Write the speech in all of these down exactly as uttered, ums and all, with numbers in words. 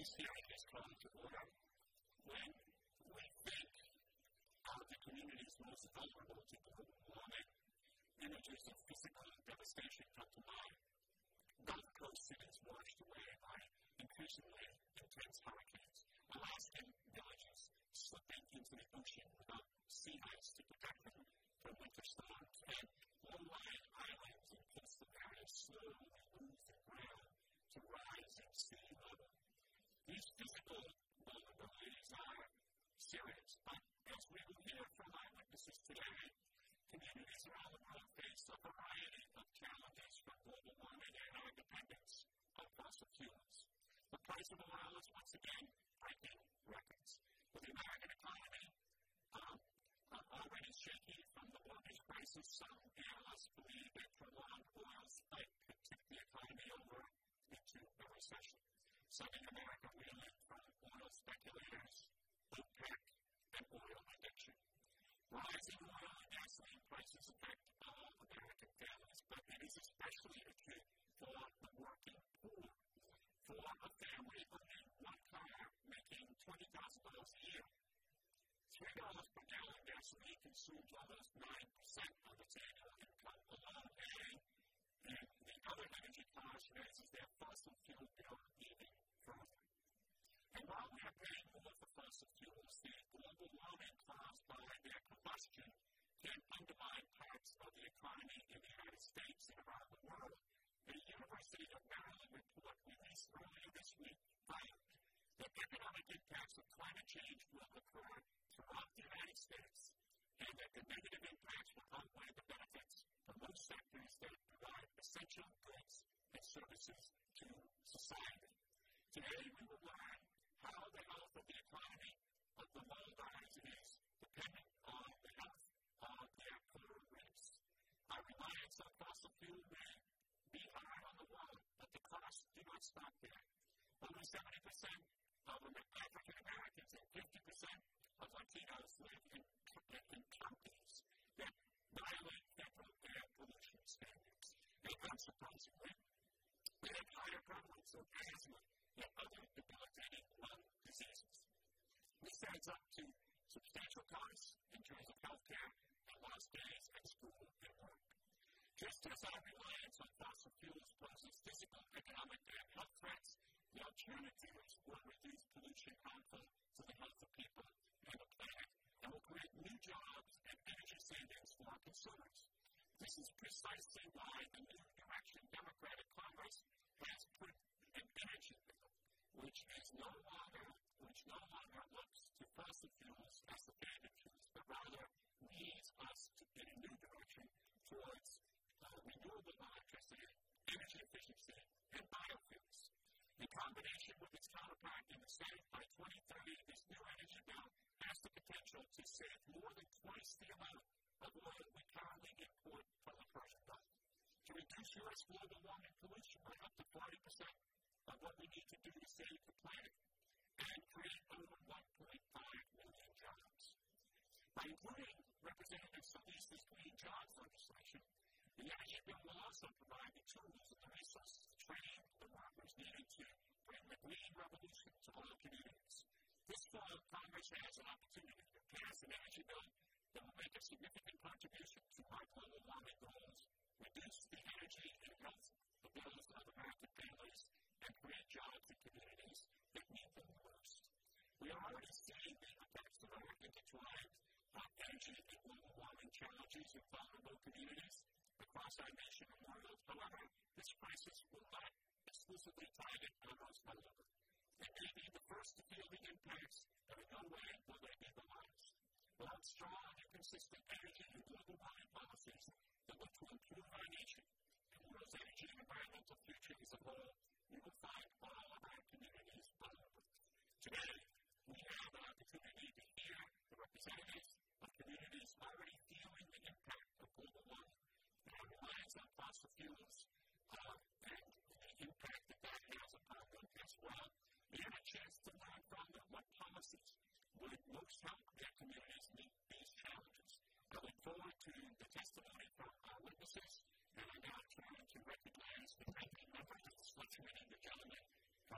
This hearing is called to order when we think of the communities most vulnerable to global warming. Images of physical devastation come to mind. Gulf Coast cities washed away by increasingly intense hurricanes. Alaskan villages slipping into the ocean without sea ice to protect them from winter storms. And low-lying islands in coastal areas slowly lose the ground to rising sea level. These physical vulnerabilities are serious, but as we will hear from our witnesses today, communities around the world face a variety of challenges from global warming and our dependence on fossil fuels. The price of oil is once again breaking records. With the American economy um, already shaky from the mortgage crisis, some analysts believe that prolonged oil spike could tip the economy over into a recession. Southern America reeling from oil speculators, OPEC, and oil addiction. Rising oil and gasoline prices affect all American families, but it is especially acute for the working poor. For a family owning one car making twenty thousand dollars a year, three dollars per gallon gasoline consumes almost nine percent of its annual income alone, and, and the other energy cost raises their fossil fuel bill even further. And while we are paying more for fossil fuels, the global warming caused by their combustion can undermine parts of the economy in the United States and around the world. The University of Maryland report released earlier this week found that economic impacts of climate change will occur throughout the United States, and that the negative impacts will outweigh the benefits for most sectors that provide essential goods and services to society. Today we will learn how the health of the economy of the Maldives is dependent on the health of their poor race. Our reliance on fossil fuel may be high on the wall, but the costs do not stop there. Over seventy percent of African Americans and fifty percent of Latinos live in, in counties that violate federal air pollution standards. And unsurprisingly, they have higher prevalence of asthma and other debilitating lung diseases. This adds up to substantial costs in terms of health care and lost days at school and work. Just as our reliance on fossil fuels poses physical, economic, and health threats, the alternatives will reduce pollution harmful to the health of people and the planet and will create new jobs and energy savings for our consumers. This is precisely why the New Direction Democratic Congress has put an energy bill, which is no longer, which no longer looks to fossil fuels as the favorite fuels, but rather leads us to, in a new direction towards uh, renewable electricity, energy efficiency, and biofuels. In combination with its counterpart in the Senate, by twenty thirty, this new energy bill has the potential to save more than twice the amount of oil we currently import from the Persian Gulf, to reduce U S global warming pollution by up to forty percent of what we need to do to save the planet, and create over one point five million jobs. By including Representative Solis's Green Jobs legislation, the energy bill will also provide the tools and the resources to train the workers needed to bring the green revolution to all communities. This fall, Congress has an opportunity to pass an energy bill that will make a significant contribution to our global warming goals, reduce the energy and health bills of American families, and create jobs in communities that need them most. We are already seeing the effects of our intertwined uh, energy and global warming challenges in vulnerable communities across our nation and world. However, this crisis will not exclusively target our most vulnerable. It may be the first to feel the impacts, but in no way will they be the last. Without strong and consistent energy and global warming policies that look to improve our nation and the world's energy and environmental future as a whole, we will find all of our communities vulnerable. Today, we have an opportunity to hear the representatives of communities already feeling the impact of global warming, their reliance on fossil fuels, uh, and the impact that that has upon them as well. We have a chance to learn from them what policies would most help their communities meet these challenges. I look forward to the testimony from our witnesses, and I now turn to recognize the ranking members of the select committee, the gentleman from Wisconsin.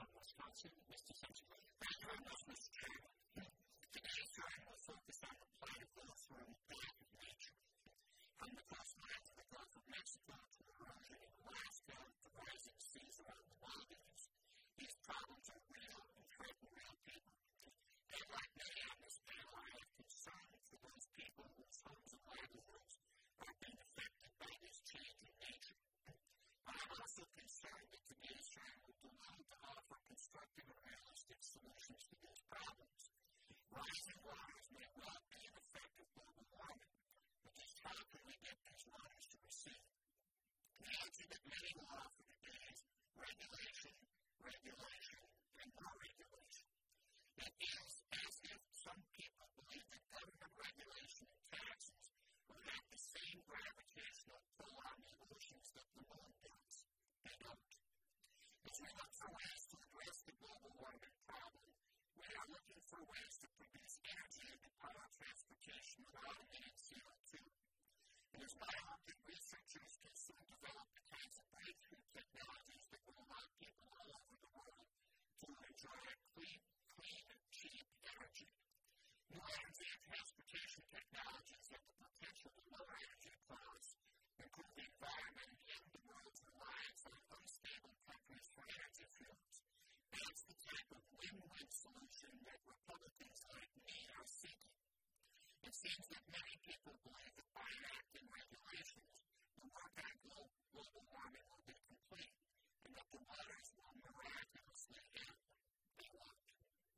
Johnson, Mister Century. Thank you very much, Mister Chairman. Today's time will focus on the plight of those who are in the path of nature. From the coastline to the Gulf of Mexico to erosion in Alaska to rising seas around the Maldives, these problems are real and threaten real people. And like many on this panel, I have concern for those people whose homes and livelihoods are being affected by this change in nature. But I'm also concerned that today's time will do little to offer constructive and realistic solutions to these problems. Rising waters may well be an effect of global warming, but just how can we get these waters to recede? The answer that many will offer today is regulation, regulation, and more regulation. It is as if some people believe that government regulation and taxes will have the same gravitational pull on the oceans that the moon does. They don't. As we look for ways to address the global warming problem, we are looking for ways to produce energy to power transportation without emitting C O two. It is my hope that researchers can soon develop the kinds of breakthrough technologies that will allow people all over the world to enjoy clean, clean, cheap energy. New energy and transportation technologies have the potential to lower energy costs, improve the environment, and end the world's reliance on unstable countries for energy fuels. That's the type of win-win solution that Republicans like me are seeking. It seems that many people believe that by enacting regulations, the work on global warming will be complete, and that the waters will miraculously end. They won't.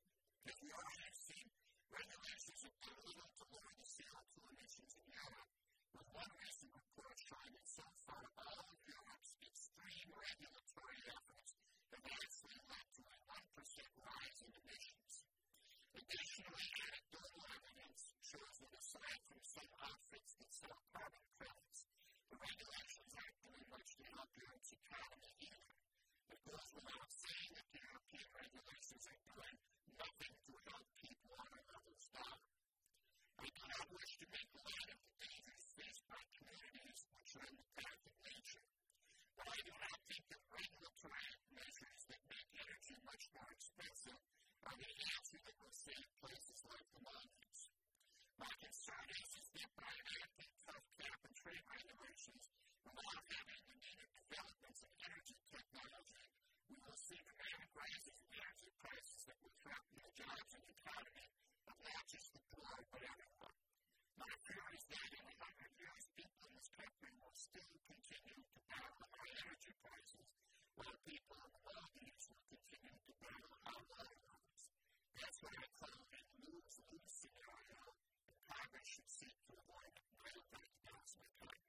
As we already have seen, regulations have done little to lower the C O two emissions in Europe, with one recent report showing that so far all of Europe's extreme regulatory efforts have actually led to a one percent rise in emissions. Additionally, anecdotal evidence shows that aside from some outfits that sell carbon credits, the regulations aren't doing much to help Europe's economy either. It goes without saying that the European regulations are doing nothing to help keep water levels down. I do not wish to make light of the dangers faced by communities which are in the path of nature, but I do not think that regulatory measures that make energy much more expensive are the answer that will save places like the Maldives. My concern is, is that by enacting tough cap and trade regulations without having the needed developments in energy technology, we will see dramatic rises in energy prices that will threaten the jobs and economy of not just the poor, but everyone. My fear is that in a hundred years, people in this country will still continue to battle high energy prices, while people in the Maldives will continue to battle high water levels. That's what I call a lose-lose scenario, and Congress should seek to avoid it. I hope that develops my time.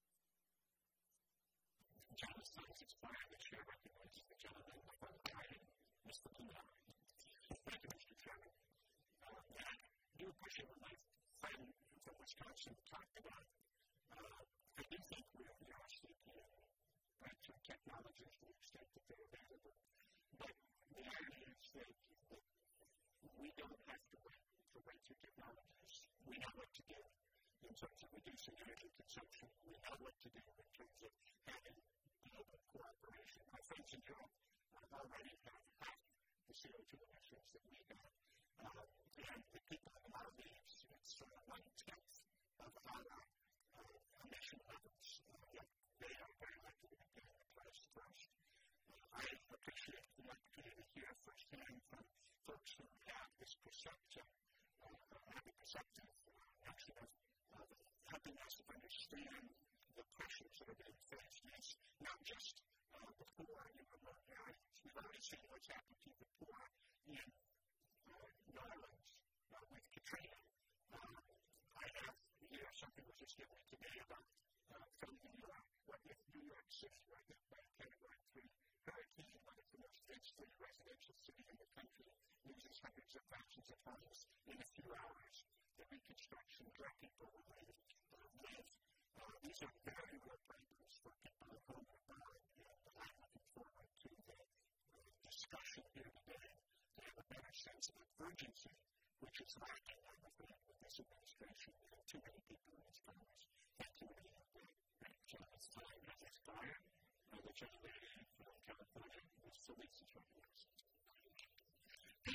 John Science is fine. The chair recognizes the gentleman from Ohio, Mister Pinard. Thank you, Mister Chairman. Uh, I do appreciate what my friend from Wisconsin talked about. Uh, I do think we are seeking breakthrough technologies to the extent that they're available. But the irony is that, that we don't have to wait for breakthrough technologies. We know what to do in terms of reducing energy consumption. We know what to do in terms of having global cooperation. My friends in Europe uh, already have half the C O two emissions that we have. Um, and the people in the Maldives, it's uh, one-tenth of our uh, emission levels. Uh, yet they are very likely to be the place first. Uh, I appreciate the opportunity to hear firsthand from folks who have this perceptive, uh, have a perceptive uh, action of, of helping us understand the pressures that are being faced. It's not just uh, the poor in remote areas. We've already seen what's happened to the poor in uh, New Orleans uh, with Katrina. Uh, I have here something was just given me today about uh, from New York, what if New York City, right there by a category three hurricane, one of the most dense-free residential cities in the country, loses hundreds of thousands of homes in a few hours. The reconstruction where people will live. Uh, these are very real problems for people who are burned, and I'm looking forward to the uh, discussion here today to have a better sense of urgency, which is lacking, I'm afraid, with this administration and too many people in this Congress. Thank you again. The gentleman's time has expired. Uh, the gentlelady from California, Miz Solis, is recognized.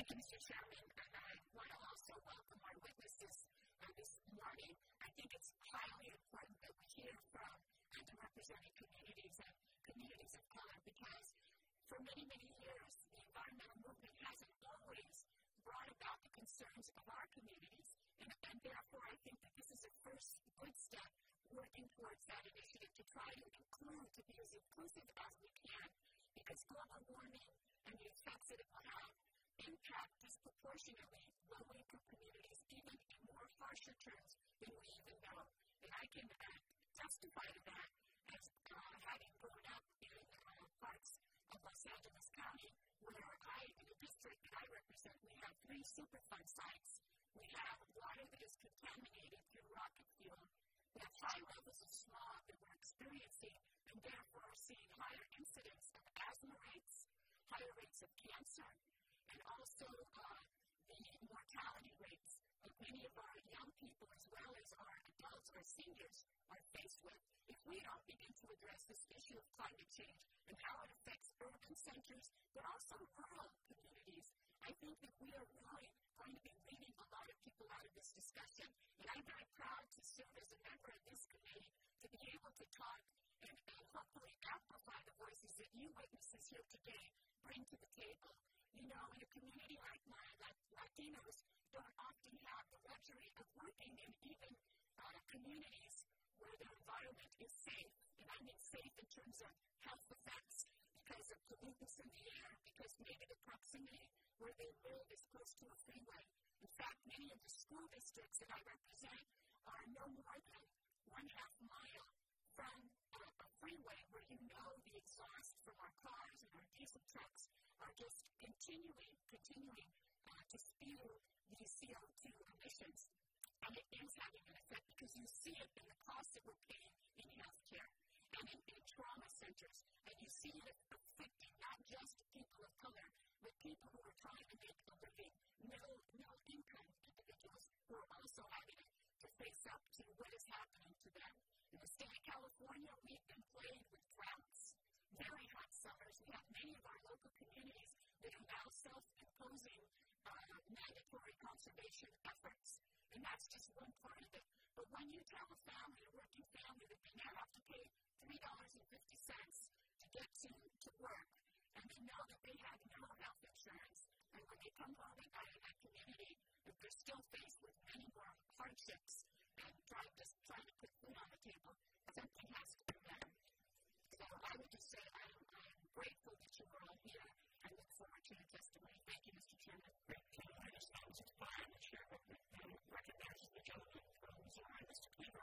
Thank you, Mister Chairman, and I want to also welcome our witnesses uh, this morning. I think it's highly important that we hear from underrepresented communities and communities of color because for many, many years, the environmental movement hasn't always brought about the concerns of our communities, and, and therefore I think that this is a first good step working towards that initiative to try to include, to be as inclusive as we can, because global warming and the effects that it will have impact disproportionately low-income communities, even in more harsher terms than we even know. And I can uh, testify to that as uh, having grown up in uh, parts of Los Angeles County, where I, in the district that I represent, we have three Superfund sites. We have water that is contaminated through rocket fuel. We have high levels of smog that we're experiencing, and therefore are seeing higher incidence of asthma rates, higher rates of cancer, and also uh, the mortality rates of many of our young people as well as our adults or seniors are faced with. If we don't begin to address this issue of climate change and how it affects urban centers, but also rural communities, I think that we are really going to be leaving a lot of people out of this discussion. And I'm very proud to serve as a member of this committee to be able to talk and, and hopefully amplify the voices that you witnesses here today bring to the table. You know, in a community like mine, like Latinos don't often have the luxury of working in even uh, communities where their environment is safe. And I mean safe in terms of health effects because of pollutants in the air, because maybe the proximity where they live is close to a freeway. In fact, many of the school districts that I represent are no more than one half mile from a, a freeway where you know the exhaust from our cars and our diesel trucks are just continuing, continuing uh, to spew these C O two emissions. And it is having an effect because you see it in the cost that we're paying in healthcare and in, in trauma centers. And you see it affecting not just people of color, but people who are trying to make a living, middle, middle income individuals who are also having to face up to what is happening to them. In the state of California, we've been plagued with droughts, very hot summers. We have many of our local communities that are now self-imposing uh, mandatory conservation efforts. And that's just one part of it. But when you tell a family, a working family, that they now have to pay three dollars and fifty cents to get to, to work, and they know that they have no health insurance, and when they come home at night in that community, if they're still faced with many more hardships and trying, just trying to put food on the table, something has to be done. So I would just say I am, I am grateful that you are all here and look forward to your testimony. Thank you, Mister Chairman. Great. Can I just have some time to share with you and recognize the gentleman from Missouri, Mister Cleaver?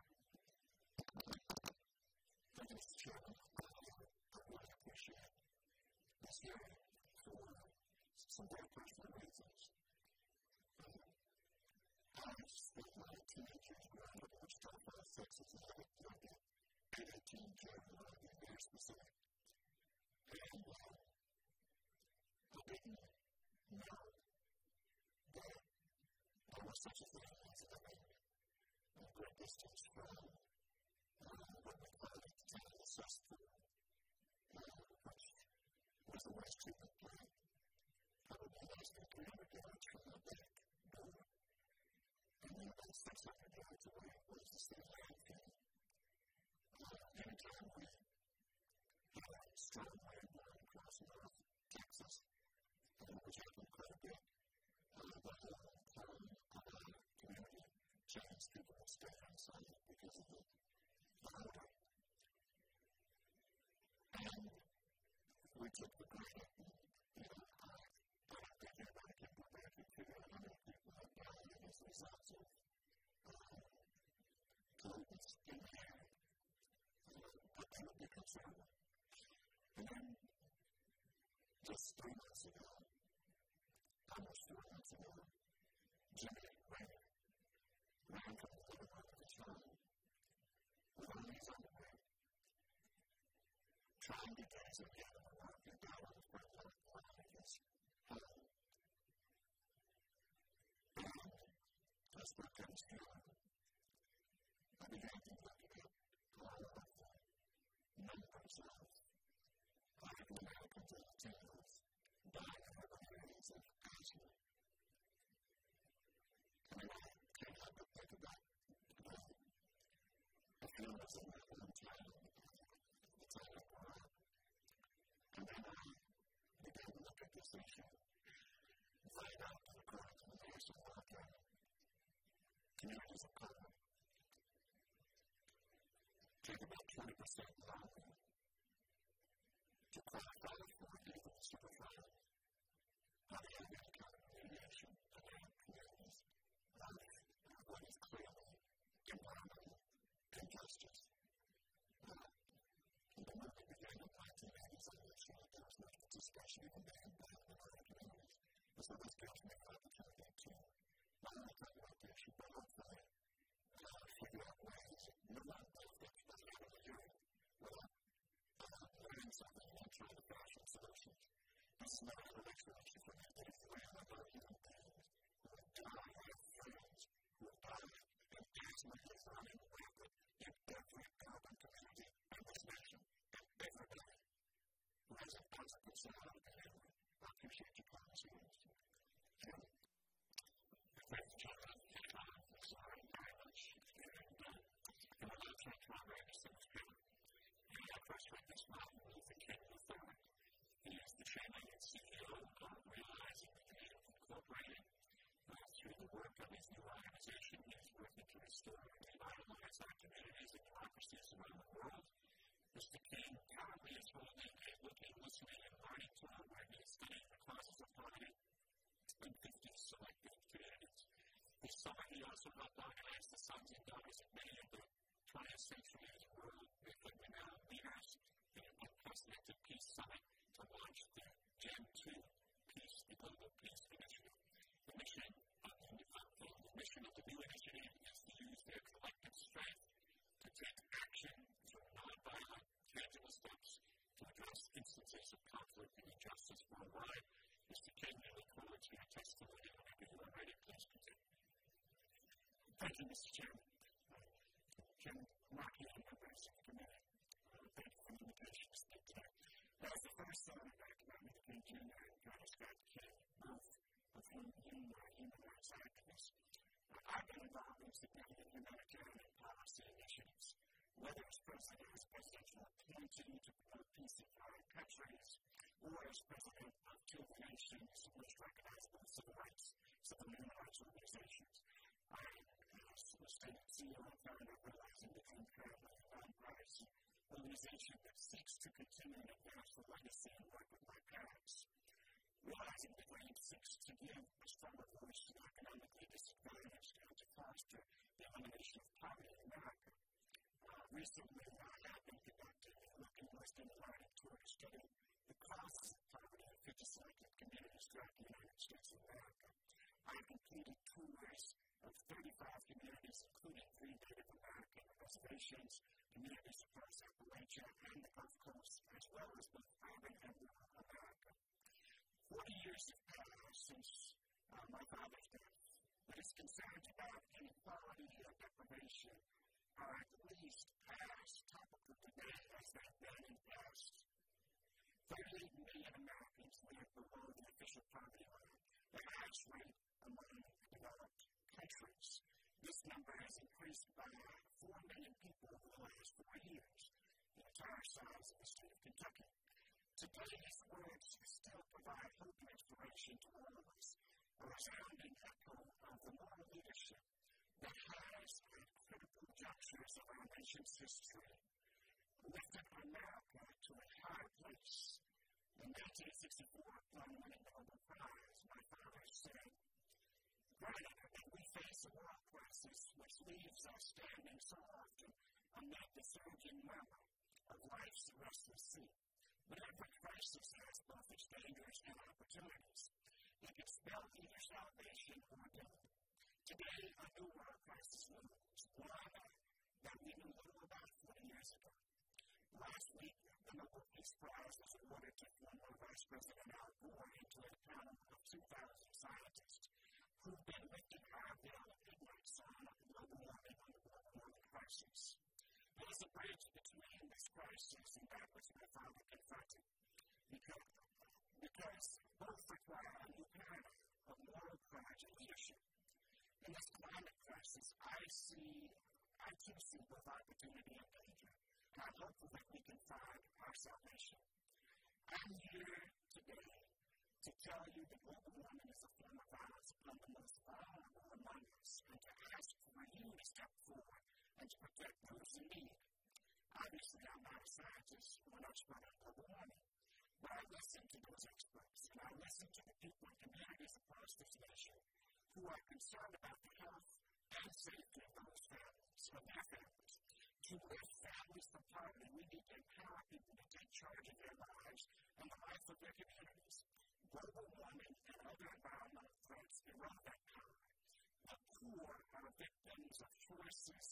Thank you, Mister Chairman. I really appreciate this hearing for some very personal reasons. Um, I spent my teenage years growing up in Wichita Falls, Texas, and I lived in eighteen children, to be very specific. And uh, I didn't know that there was such a thing as living a great distance from uh, what we call at the time the cesspool, uh, which was the waste treatment plant, probably less than three hundred yards from the back door. And then about six hundred yards away was the state landfill. Uh, anytime we had a strong wind blowing across North Texas, uh, which happened quite a bit, uh, the whole town of our community changed. People would stay inside because of the odor. And we took the granted, and, you know, I, I don't think anybody can go back and figure out how many people have died as a result of uh, pollutants in the air. But I would be concerned. And then, just three months ago, almost four months ago, Jimmy Rainer ran from the living room of his home with all his underwear, trying to get some kind of work and got on the front lawn of his home. And I spoke to his feeling. I began to look at all of the numbers of African Americans and Latinos dying in urban areas of asthma cameras in my hometown, the town of Warren. And then I began to look at this issue and find out that according to the National Archive, communities of color take about twenty percent longer to qualify for either superfund or the other kind of radiation in their communities of what is clearly environmental injustice. Uh, and the movement began in the nineteen eighties on this show. There was much discussion even then by the minority communities. And so this gives me an opportunity to not only talk about the issue, but hopefully uh, figure out ways that we're not both get to the end of the year without uh, learning something and trying to fashion solutions. This is not an intellectual issue for me. It is the way I love human beings who have died, I have friends who have died, and asthma is running rampant in every urban community in this nation, and everybody who has a positive side of it. I appreciate your comments. Jim. Thank you, John. I'm sorry very much. And uh, I'm about to take my registrants, Jim. And I first read this Martin Luther King the third. He is the chairman and C E O of Realizing the Dream Incorporated. Uh, through the work of his new organization, he is working to restore and revitalize our communities and democracies around the world. Mister King currently is holding a looking, listening, and learning tour where he is studying the causes of poverty in fifty selected communities. This summer, he also helped organize the sons and daughters of many of the twentieth century's world renowned leaders in an unprecedented peace summit to launch the Gen two Peace, the Global Peace Initiative. The mission of the, uh, the mission of the new initiative is to use their collective strength to take action through nonviolent, tangible steps to address instances of conflict and injustice worldwide. Mister King, we look forward to your testimony whenever you are ready. Please continue. Thank you, Mister Chairman. Uh, Jim Markey and members of the committee, uh, thank you for the invitation to speak today. As the first son of Martin Luther King Junior and John Scott King, both of whom you are human rights activists, uh, I've been involved in significant humanitarian and policy initiatives, whether as president as presidential appointee to promote peace in foreign countries, or as president of two of the nations which recognize both civil rights, civil human rights organizations. I was the state C E O and founder of Realizing the Dream Family, a nonpartisan organization that seeks to continue and advance the legacy and work of my parents. Realizing the Dream seeks to give a stronger voice to economically disadvantaged and to foster the elimination of poverty in America. Uh, recently, I have been conducting a looking, listening, and learning tour to study the causes of poverty in fifty selected communities throughout the United States of America. I have completed tours of thirty-five communities, including three Native American reservations, communities across Appalachia and the Gulf Coast, as well as both urban and rural America. Forty years have passed since uh, my father's death, but his concerns about inequality and deprivation are at least as topical today as they've been in the past. thirty-eight million Americans live below the official poverty line, the highest rate among developed countries. This number has increased by four million people over the last four years, the entire size of the state of Kentucky. Today's words still provide hope and inspiration to all of us, a resounding echo of the moral leadership that has, at critical junctures of our nation's history, lifted America to a higher place. In nineteen sixty-four, upon winning the Nobel Prize, my father said, "Granted that we face a world crisis which leaves us standing so often amid the surging murmur of life's restless sea, but every crisis has both its dangers and opportunities. It can spell either salvation or doom. Today, a new world crisis looms, one that we knew little about forty years ago. Last week, the Nobel Peace Prize was awarded to former Vice President Al Gore and to a panel of two thousand scientists who've been lifting our veil of ignorance on global warming and the global warming crisis. There's a bridge between this crisis and that which my father confronted, because, because both require a new paradigm of moral courage and leadership. In this climate crisis, I see I too see both opportunity and danger, and I'm hopeful that we can find our salvation. I'm here today to tell you that global warming is a form of violence upon the most vulnerable among us, and to ask for you to step forward and to protect those in need. Obviously, I'm not a scientist or an expert on global warming, but I listen to those experts, and I listen to the people in communities across this nation who are concerned about the health and safety of those families, of their families. To lift families from poverty, we need to empower people to take charge of their lives and the life of their communities. Global warming and other environmental threats erode that power. The poor are victims of choices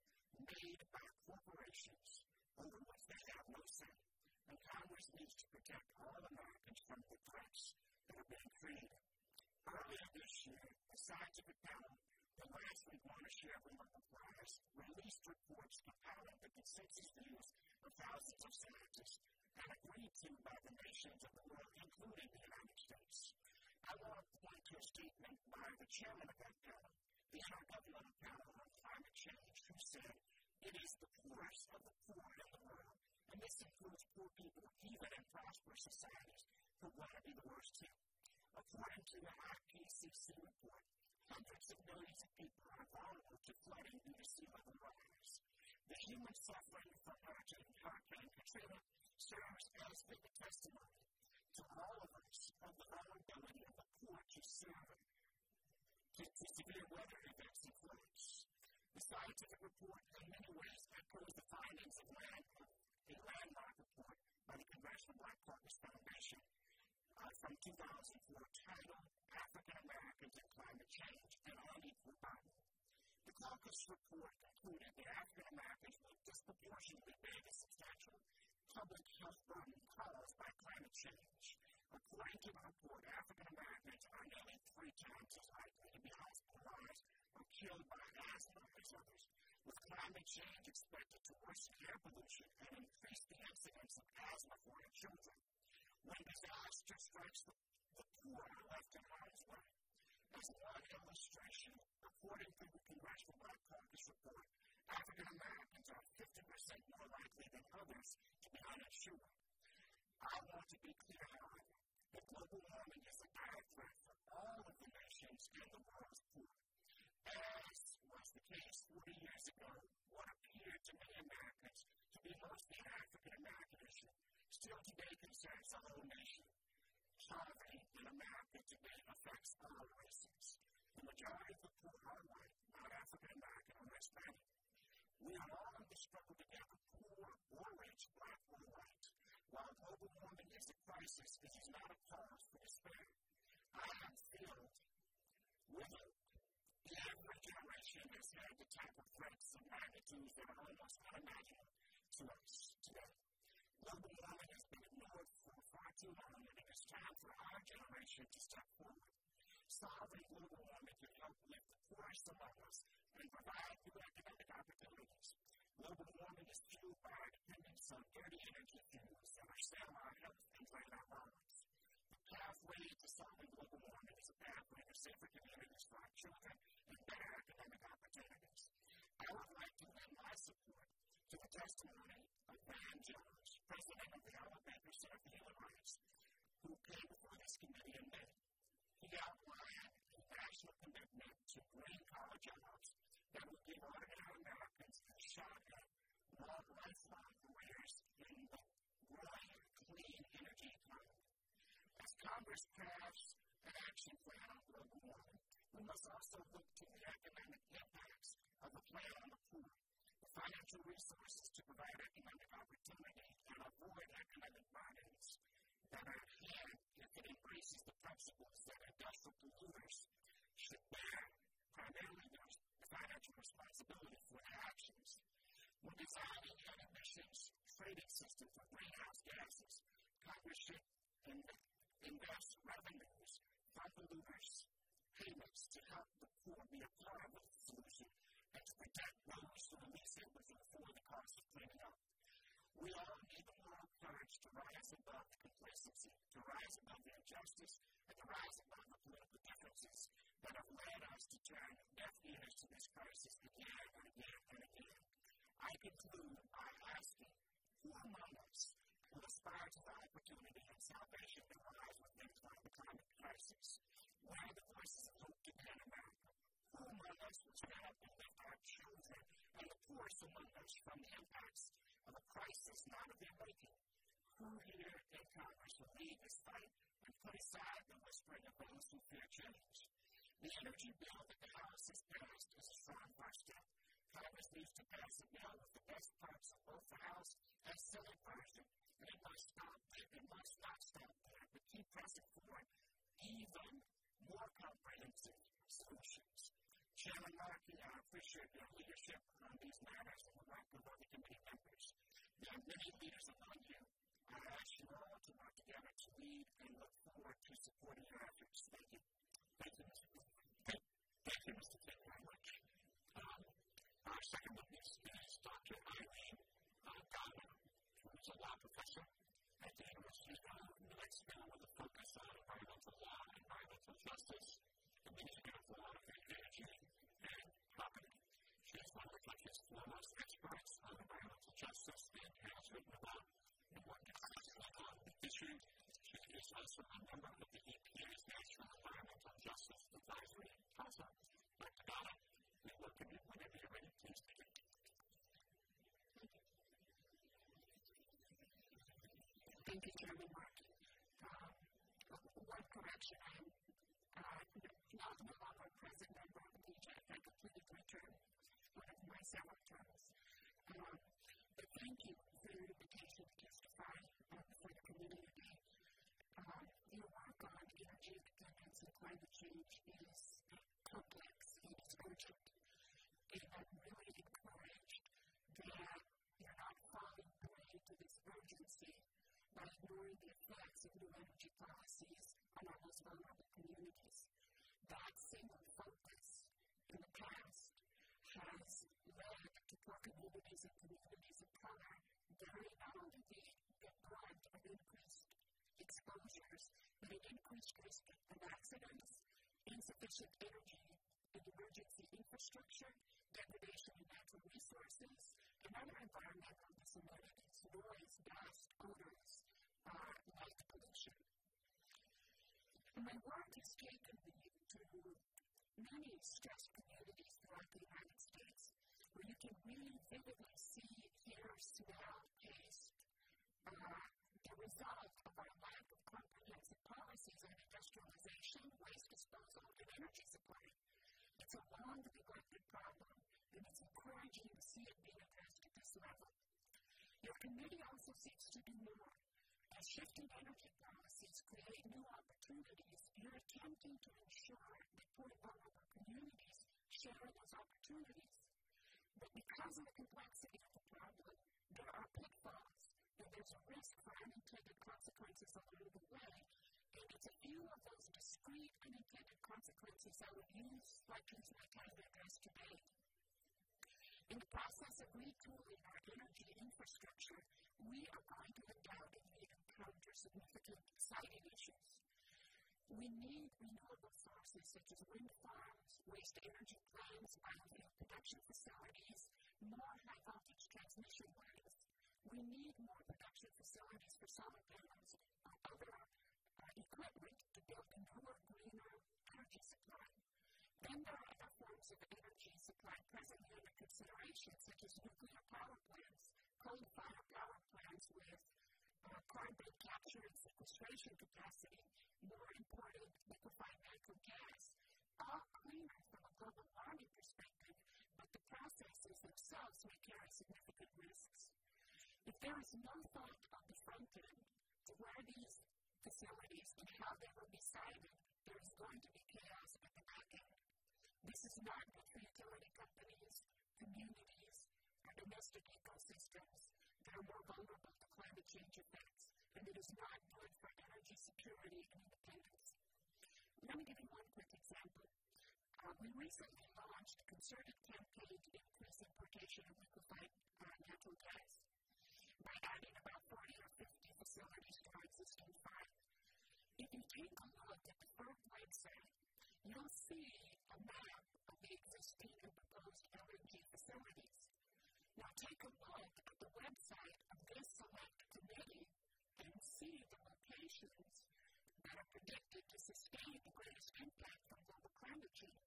made by corporations over which they have no say, and Congress needs to protect all Americans from the threats that are being created. Earlier this year, the scientific panel, the last we want to share Remarkable Prize, released reports compiling the consensus views of thousands of scientists and agreed to by the nations of the world, including the United States. I want to point to a statement by the chairman of that panel, the Intergovernmental Panel on Climate Change, who said, "It is the poorest of the poor in the world, and this includes poor people even in prosperous societies who want to be the worst too." According to the I P C C report, hundreds of millions of people are vulnerable to flooding due to sea level rise. The human suffering from Hurricane, Hurricane Katrina serves as vivid testimony to all of us of the vulnerability of the poor to serve to, to severe weather events and floods. The scientific report in many ways echoes the findings of land, a landmark report by the Congressional Black Caucus Foundation uh, from two thousand four titled African Americans and Climate Change and Unequal Burden. The caucus report concluded that African Americans will disproportionately bear the substantial public health burden caused by climate change. According to the report, African Americans are nearly three times as likely to be hospitalized or killed by asthma as others, with climate change expected to worsen air pollution and increase the incidence of asthma for our children. When disaster strikes, the, the poor are left in harm's way. As one illustration, according to the Congressional Black Caucus report, African Americans are fifty percent more likely than others to be uninsured. I want to be clear, however, that global warming is a dire threat for all of the nations and the world's poor. As was the case forty years ago, what appeared to many Americans to be mostly an African American issue still today concerns the whole nation. Poverty in America today affects all races. The majority of the poor are white, not African American or Hispanic. We are all in the struggle together, poor or rich, black or white. While global warming is a crisis, this is not a cause for despair. I am filled with hope. Every generation has had the type of threats and magnitudes that are almost unimaginable to us today. Global warming has been ignored for far too long, and it is time for our generation to step forward. Solving global warming can help lift the poorest among us and provide new economic opportunities. Global warming is fueled by our dependence on dirty energy fuels that are sell our health and drain our lungs. The pathway to solving global warming is a pathway to safer communities for our children and better economic opportunities. I would like to lend my support to the testimony of Van Jones, president of the Alabama Baker Center for Human Rights, who came before this committee in May. He outlined a national commitment to green collar jobs that will give ordinary Americans a shot at long lifelong careers in the growing clean energy economy. As Congress crafts an action plan on global warming, we must also look to the economic impacts of the plan on the poor, the financial resources to provide economic opportunity and avoid economic burdens that are at hand if it embraces the principles that industrial polluters should bear primarily the financial responsibility for their actions. When designing an emissions trading system for greenhouse gases, Congress should invest revenues from polluters' payments to help the poor be a part of the solution and to protect those who are least able to afford the cost of cleaning up. We all need the moral courage to rise above the complacency, to rise above the injustice, and to rise above the political differences that have led us to turn deaf ears to this crisis again and again and again. I conclude by asking, who among us will aspire to the opportunity and salvation that lies with things like the climate crisis? Where are the voices of hope today in America? Who among us will stand up and lift our children and the poorest among us from the impacts of a crisis not of their making? Who here in Congress will lead this fight and put aside the whispering of those who fear change? The energy bill that the House has passed is a strong first step. Congress needs to pass a bill with the best parts of both the House and Senate version. And it must stop there. It must not stop there, but keep pressing forward even more comprehensive solutions. Chairman Markey, I appreciate your leadership on these matters and the work of other committee members. There are many leaders among you. I ask you all to work together to lead and look forward to supporting your efforts. Thank you. Thank you, Mister Thank, thank you, Mister King, very much. Um, our second witness is Doctor Eileen uh, Gowden, who is a law professor at the University of New Mexico with a focus on environmental law, environmental justice, administrative law, and energy and property. She is one of the country's foremost experts on environmental justice and has written about and worked extensively on the issue. She is also a member of the E P A's National Environmental Justice Advisory Council. Doctor Gowden, we welcome you whenever you're ready. Please begin. Thank you, Chairman Markey. Um, one correction, I am uh, not no longer a present member of the D J. I completed my term, one of my several terms. Um, but thank you for your invitation to testify uh, before the committee today. Um, your work on energy independence and climate change is complex and it's urgent. And I'm really encouraged that you're not falling prey to this urgency by ignoring the effects of new energy policies on our most vulnerable communities. That single focus in the past has led to poor communities and communities of color bearing not only the, the brunt of increased exposures, but an increased risk of accidents, insufficient energy and emergency infrastructure, degradation of natural resources, and other environmental disadvantages, noise, dust, odors, uh, light pollution. And my work has taken me to many stressed communities throughout the United States where you can really vividly see, hear, smell, taste uh, the result of our lack of comprehensive policies on industrialization, waste disposal, and energy supply. It's a long neglected problem, and it's encouraging to see it being addressed at this level. Your committee also seeks to do more. As shifting energy policies create new opportunities, you're attempting to ensure that poor vulnerable communities share those opportunities. But because of the complexity of the problem, there are pitfalls, and there's a risk for unintended consequences along the way. And it's a few of those discrete unintended consequences I would use, like use my time to address today. In the process of retooling our energy infrastructure, we are going to undoubtedly encounter significant siting issues. We need renewable sources such as wind farms, waste energy plants, biofuel production facilities, more high-voltage transmission lines. We need more production facilities for solar panels or other uh, equipment to build a newer, greener energy supply. Then there are other forms of energy supply presently under consideration, such as nuclear power plants, coal-fired power plants with uh, carbon capture and sequestration capacity, more imported liquefied natural gas, all cleaner from a global warming perspective, but the processes themselves may carry significant risks. If there is no thought on the front end to where these facilities and how they will be sited, there is going to be chaos at the back end. This is not good for utility companies, communities, or domestic ecosystems that are more vulnerable to climate change effects, and it is not good for energy security and independence. Let me give you one quick example. Uh, we recently launched a concerted campaign to increase importation of liquefied uh, natural gas by adding about forty or fifty facilities to our existing five. If you take a look at the FERC website, you'll see a map of the existing and proposed L N G facilities. Now take a look at the website of this select committee and see the locations that are predicted to sustain the greatest impact from global climate change.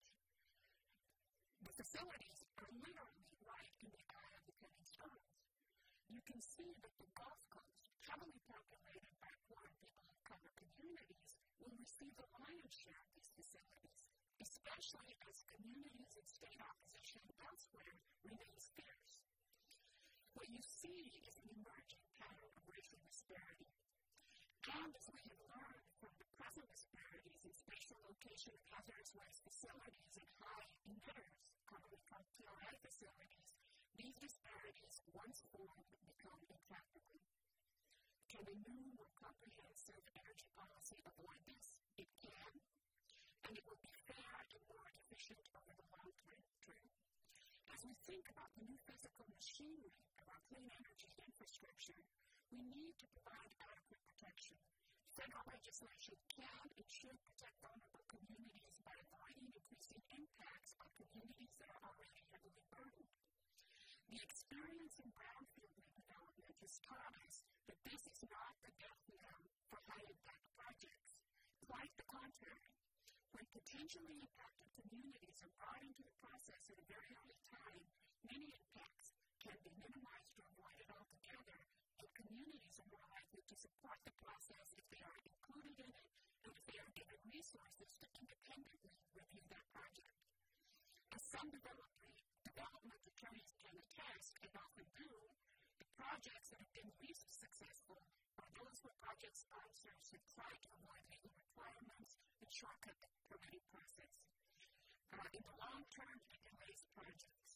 The facilities are literally right in the eye of the coming storms. You can see that the Gulf Coast, heavily populated by poor and people of color communities, will receive the lion's share of these facilities, especially as communities and state opposition elsewhere remains fierce. What you see is an emerging pattern of racial disparity. And as we have learned from the present disparities in spatial location of hazardous waste facilities and high emitters, commonly called P R I facilities, these disparities, once formed, become intractable. Can a new, more comprehensive energy policy avoid this? It can, and it will be fair and more efficient over the long term. As we think about the new physical machinery of our clean energy infrastructure, we need to provide adequate protection. Federal legislation can and should protect vulnerable communities by avoiding increasing impacts on communities that are already heavily burdened. The experience in brownfield redevelopment has taught us that this is not the death knell for high-impact projects. Quite the contrary. When potentially impacted communities are brought into the process at a very early time, many impacts can be minimized or avoided altogether, and communities are more likely to support the process if they are included in it and if they are given resources to independently review that project. As some development, development attorneys can attest, and often do, the projects that have been least successful are those where project sponsors have tried to avoid legal requirements and shortcut the permitting process. Uh, in the long term, it delays projects.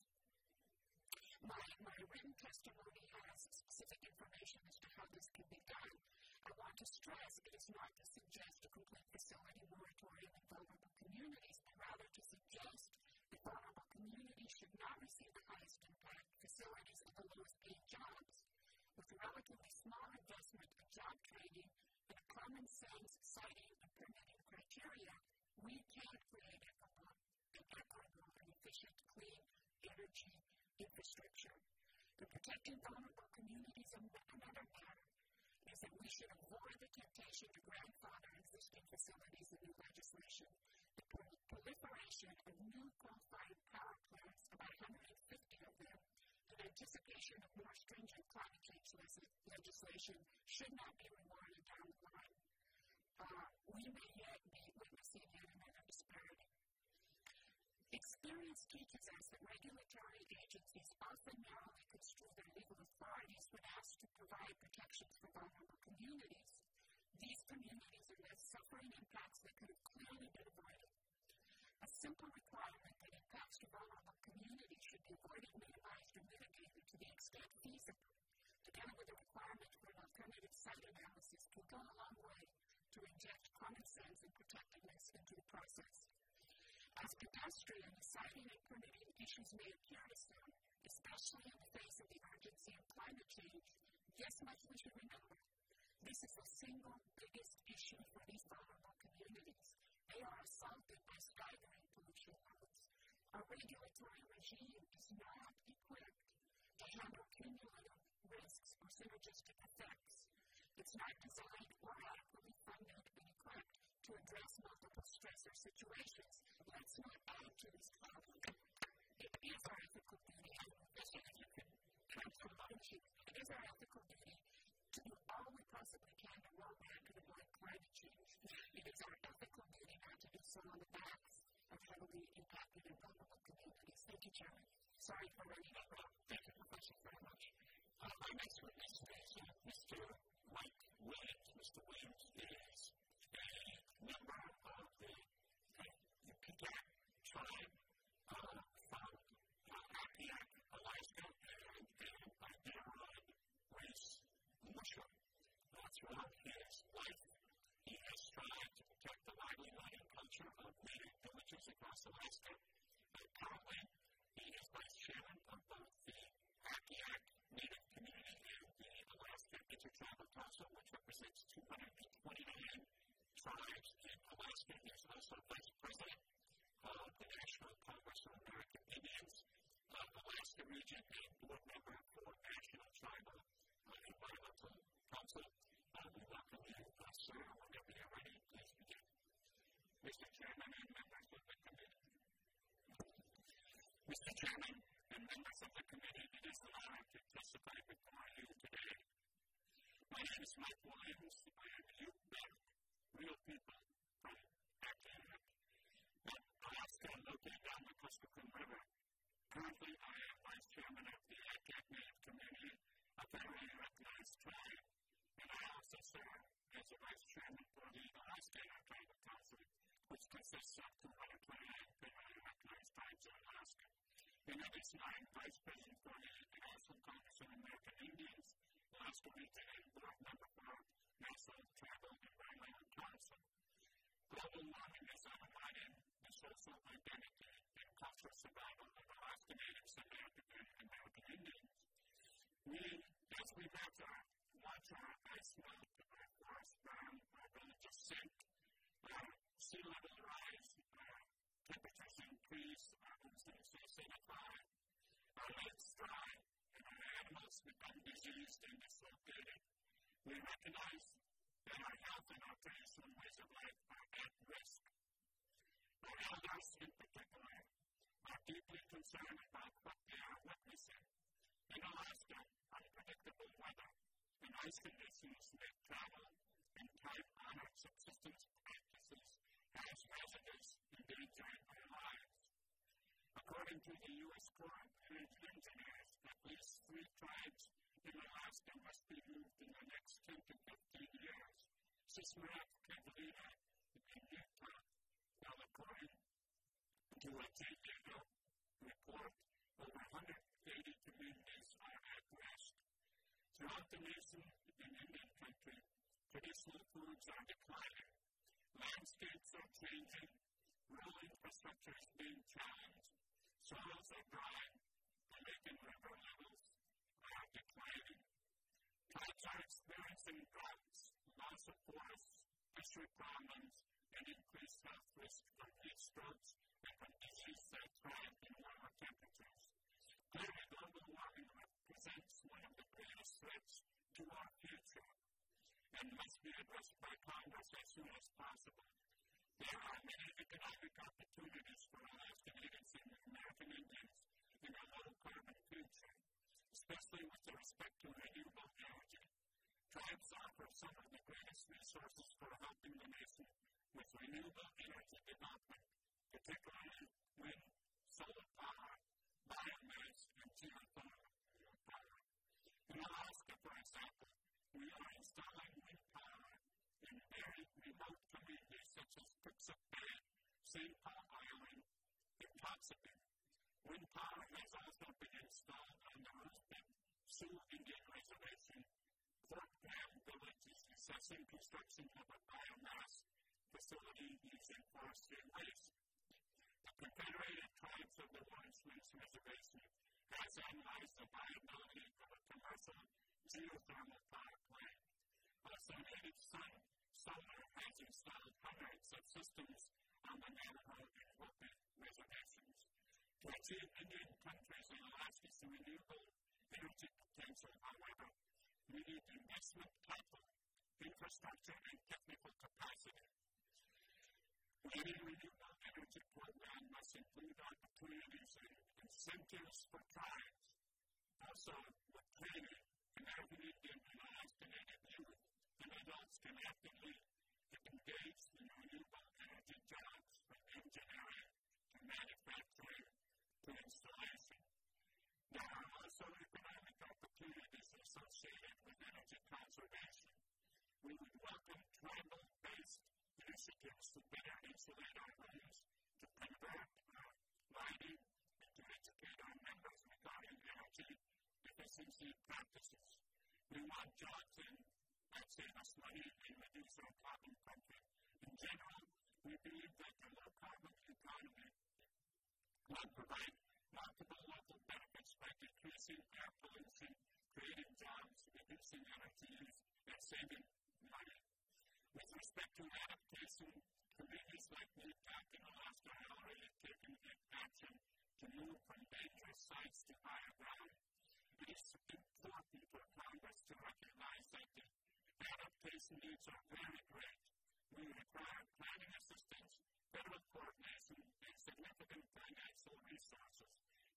My, my written testimony has specific information as to how this can be done. I want to stress it is not to suggest a complete facility moratorium in vulnerable communities, but rather to suggest that vulnerable communities should not receive the highest impact facilities and the lowest paid jobs. With relatively small investment in job training and a common sense siting and permitting criteria, we can create equitable and equitable and efficient clean energy infrastructure. And protecting vulnerable communities is another matter. Is that we should avoid the temptation to grandfather existing facilities in new legislation. The pro- proliferation of new coal-fired power plants, about one hundred fifty of them, in anticipation of more stringent climate change legislation, should not be rewarded down the line. Uh, we may yet be witnessing yet another disparity. Experience teaches us that regulatory agencies often narrowly construe their legal authorities when asked to provide protections for vulnerable communities. These communities are left suffering impacts that could have clearly been avoided. A simple requirement that impacts to vulnerable communities should be avoided, minimized, or mitigated to the extent feasible, together with the requirement for an alternative site analysis, can go a long way to inject common sense and protectiveness into the process. As pedestrian, siting and permitting issues may appear to some, especially in the face of the urgency of climate change, this much we should remember. This is the single biggest issue for these vulnerable communities. They are assaulted by staggering pollution levels. Our regulatory regime is not equipped to handle cumulative risks or synergistic effects. It's not designed or adequately funded and equipped to address multiple stressor situations. Let's not add to this problem. It is our ethical duty, and especially if you can come from ownership, it is our ethical duty to do all we possibly can to roll back and avoid climate change. It is our ethical duty not to do so on the backs of heavily impacted and vulnerable communities. Thank you, Chairman. Sorry for running out of Thank you, Professor, very much. Uh, my next witness is uh, Mister Mike Williams. Mister Williams is a member of the, uh, the Cadet tribe uh, from uh, Appiac, Alaska, and, and Iditarod race mushroom. Uh, throughout his life, he has strived to protect the livelihood and culture of native villages across Alaska. Uh, currently, he is vice chairman of both the Appiac Native Community and the Alaska Intertribal Council, which represents two hundred twenty-nine tribes in Alaska. He is also vice president of the National Congress of American Indians, uh, Alaska region, and board member Mister Chairman and members of the committee, it is an honor to testify before you today. My name is Mike Williams. I am a youth-backed real people from Acton, Alaska, located down the Kuskokwim River. Currently, I am Vice Chairman of the Acton Native Community, a federally recognized tribe, and I also serve as a Vice Chairman for the Alaska Tribal Council, which consists of two hundred twenty-nine federally recognized tribes in Alaska. In addition, I am Vice President for the National Congress of American Indians, Alaska Region, and Board Member for National Tribal Environmental Council. Global warming is undermining the social identity and cultural survival of Alaska Natives and American, American Indians. We, as we watch our, watch our ice melt, our forests burn, our villages sink, our sea level rise, our temperatures increase, our oceans acidify, our lakes dry, and our animals become diseased and dislocated, we recognize that our health and our traditional ways of life are at risk. Our elders, in particular, are deeply concerned about what they are witnessing. In Alaska, unpredictable weather and ice conditions make travel and time-honored subsistence practices as residents endangering their lives. According to the U S Corps of Energy Engineers, at least three tribes in Alaska must be moved in the next ten to fifteen years. Sismarek, Catalina, and Utah. Now, according to a J P L report, over one hundred eighty communities are at risk. Throughout the nation in Indian country, traditional foods are declining. Landscapes are changing. Rural infrastructure is being challenged. Soils are dry. The lake and river levels are declining. Tribes are experiencing droughts, loss of forests, fishery problems, and increased health risk from heat strokes and from disease that thrive in warmer temperatures. Clearly, global warming represents one of the greatest threats to our future and must be addressed by Congress as soon as possible. There are many economic opportunities for Alaska Natives and American Indians in a low-carbon future, especially with respect to renewable energy. Tribes offer some of the greatest resources for helping the nation with renewable energy development, particularly wind, solar power, biomass, and geothermal power. In Alaska, for example, we are installing wind power in very remote communities such as Pipsuk Bay, Saint Paul Island, and Toxapen. Wind power has also been installed on the Roosevelt Sioux Indian Reservation. Fort Graham Village is assessing construction of a biomass facility using forestry waste. The Confederated Tribes of the Warren Springs Reservation has analyzed the viability of a commercial geothermal power plant. Also, Native Sun Solar has installed hundreds of systems on the Navajo and Hopi reservations. To achieve Indian countries and Alaska's renewable energy potential, however, we need investment capital, infrastructure, and technical capacity. Any renewable energy program must include opportunities and incentives for tribes. Also, with training, American Indian and Alaska Native youth and adults can actively get engaged in renewable energy jobs from engineering to manufacturing to installation. There are also economic opportunities associated with energy conservation. We would welcome tribal-based initiatives to better insulate our homes, to convert our lighting, and to educate our members regarding energy efficiency practices. We want jobs in that save us money and reduce our carbon footprint. In general, we believe that the low-carbon economy will provide multiple local benefits by decreasing air pollution, creating jobs, reducing energy use, and saving money. With respect to adaptation, communities like Newtok in Alaska are already taking action to move from dangerous sites to higher ground. It is important for Congress to recognize that the adaptation needs are very great. We require planning assistance, federal coordination, and significant financial resources.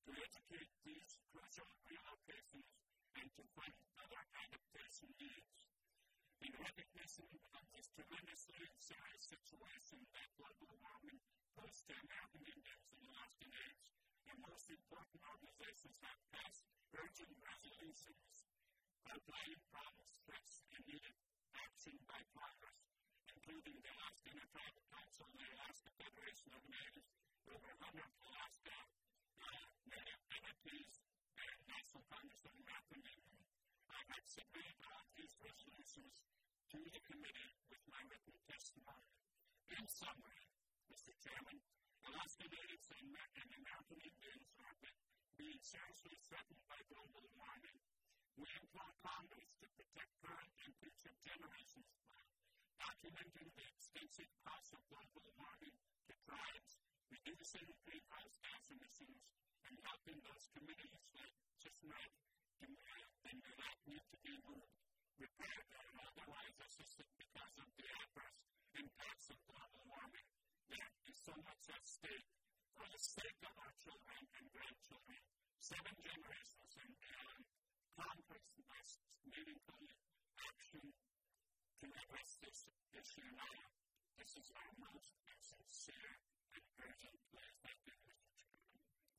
to educate these crucial relocations and to fund other adaptation needs. In recognition of this tremendously serious situation that global warming posed to American Indians in the Alaskan age, the most important organizations have passed urgent resolutions outlining problems, threats, and needed action by Congress, including the Alaska Tribal Council, the Alaska Federation of Natives, over one hundred Alaska uh, Native entities, and National Congress of American Indians. I have submitted all these resolutions to the committee with my written testimony. In summary, Mister Chairman, Alaska Natives and, and American Indians are being seriously threatened by global warming. We implore Congress to protect current and future generations by documenting the extensive costs of global warming to tribes, reducing greenhouse gas emissions, and helping those communities like Chisholm to and do not need to be moved, repaired, or otherwise assisted because of the adverse impacts of global warming. There is so much at stake for the sake of our children and grandchildren, seven generations and beyond. Congress must meaningfully action to address this issue now. This is our most sincere and urgent plea. Thank you, Mister Chairman.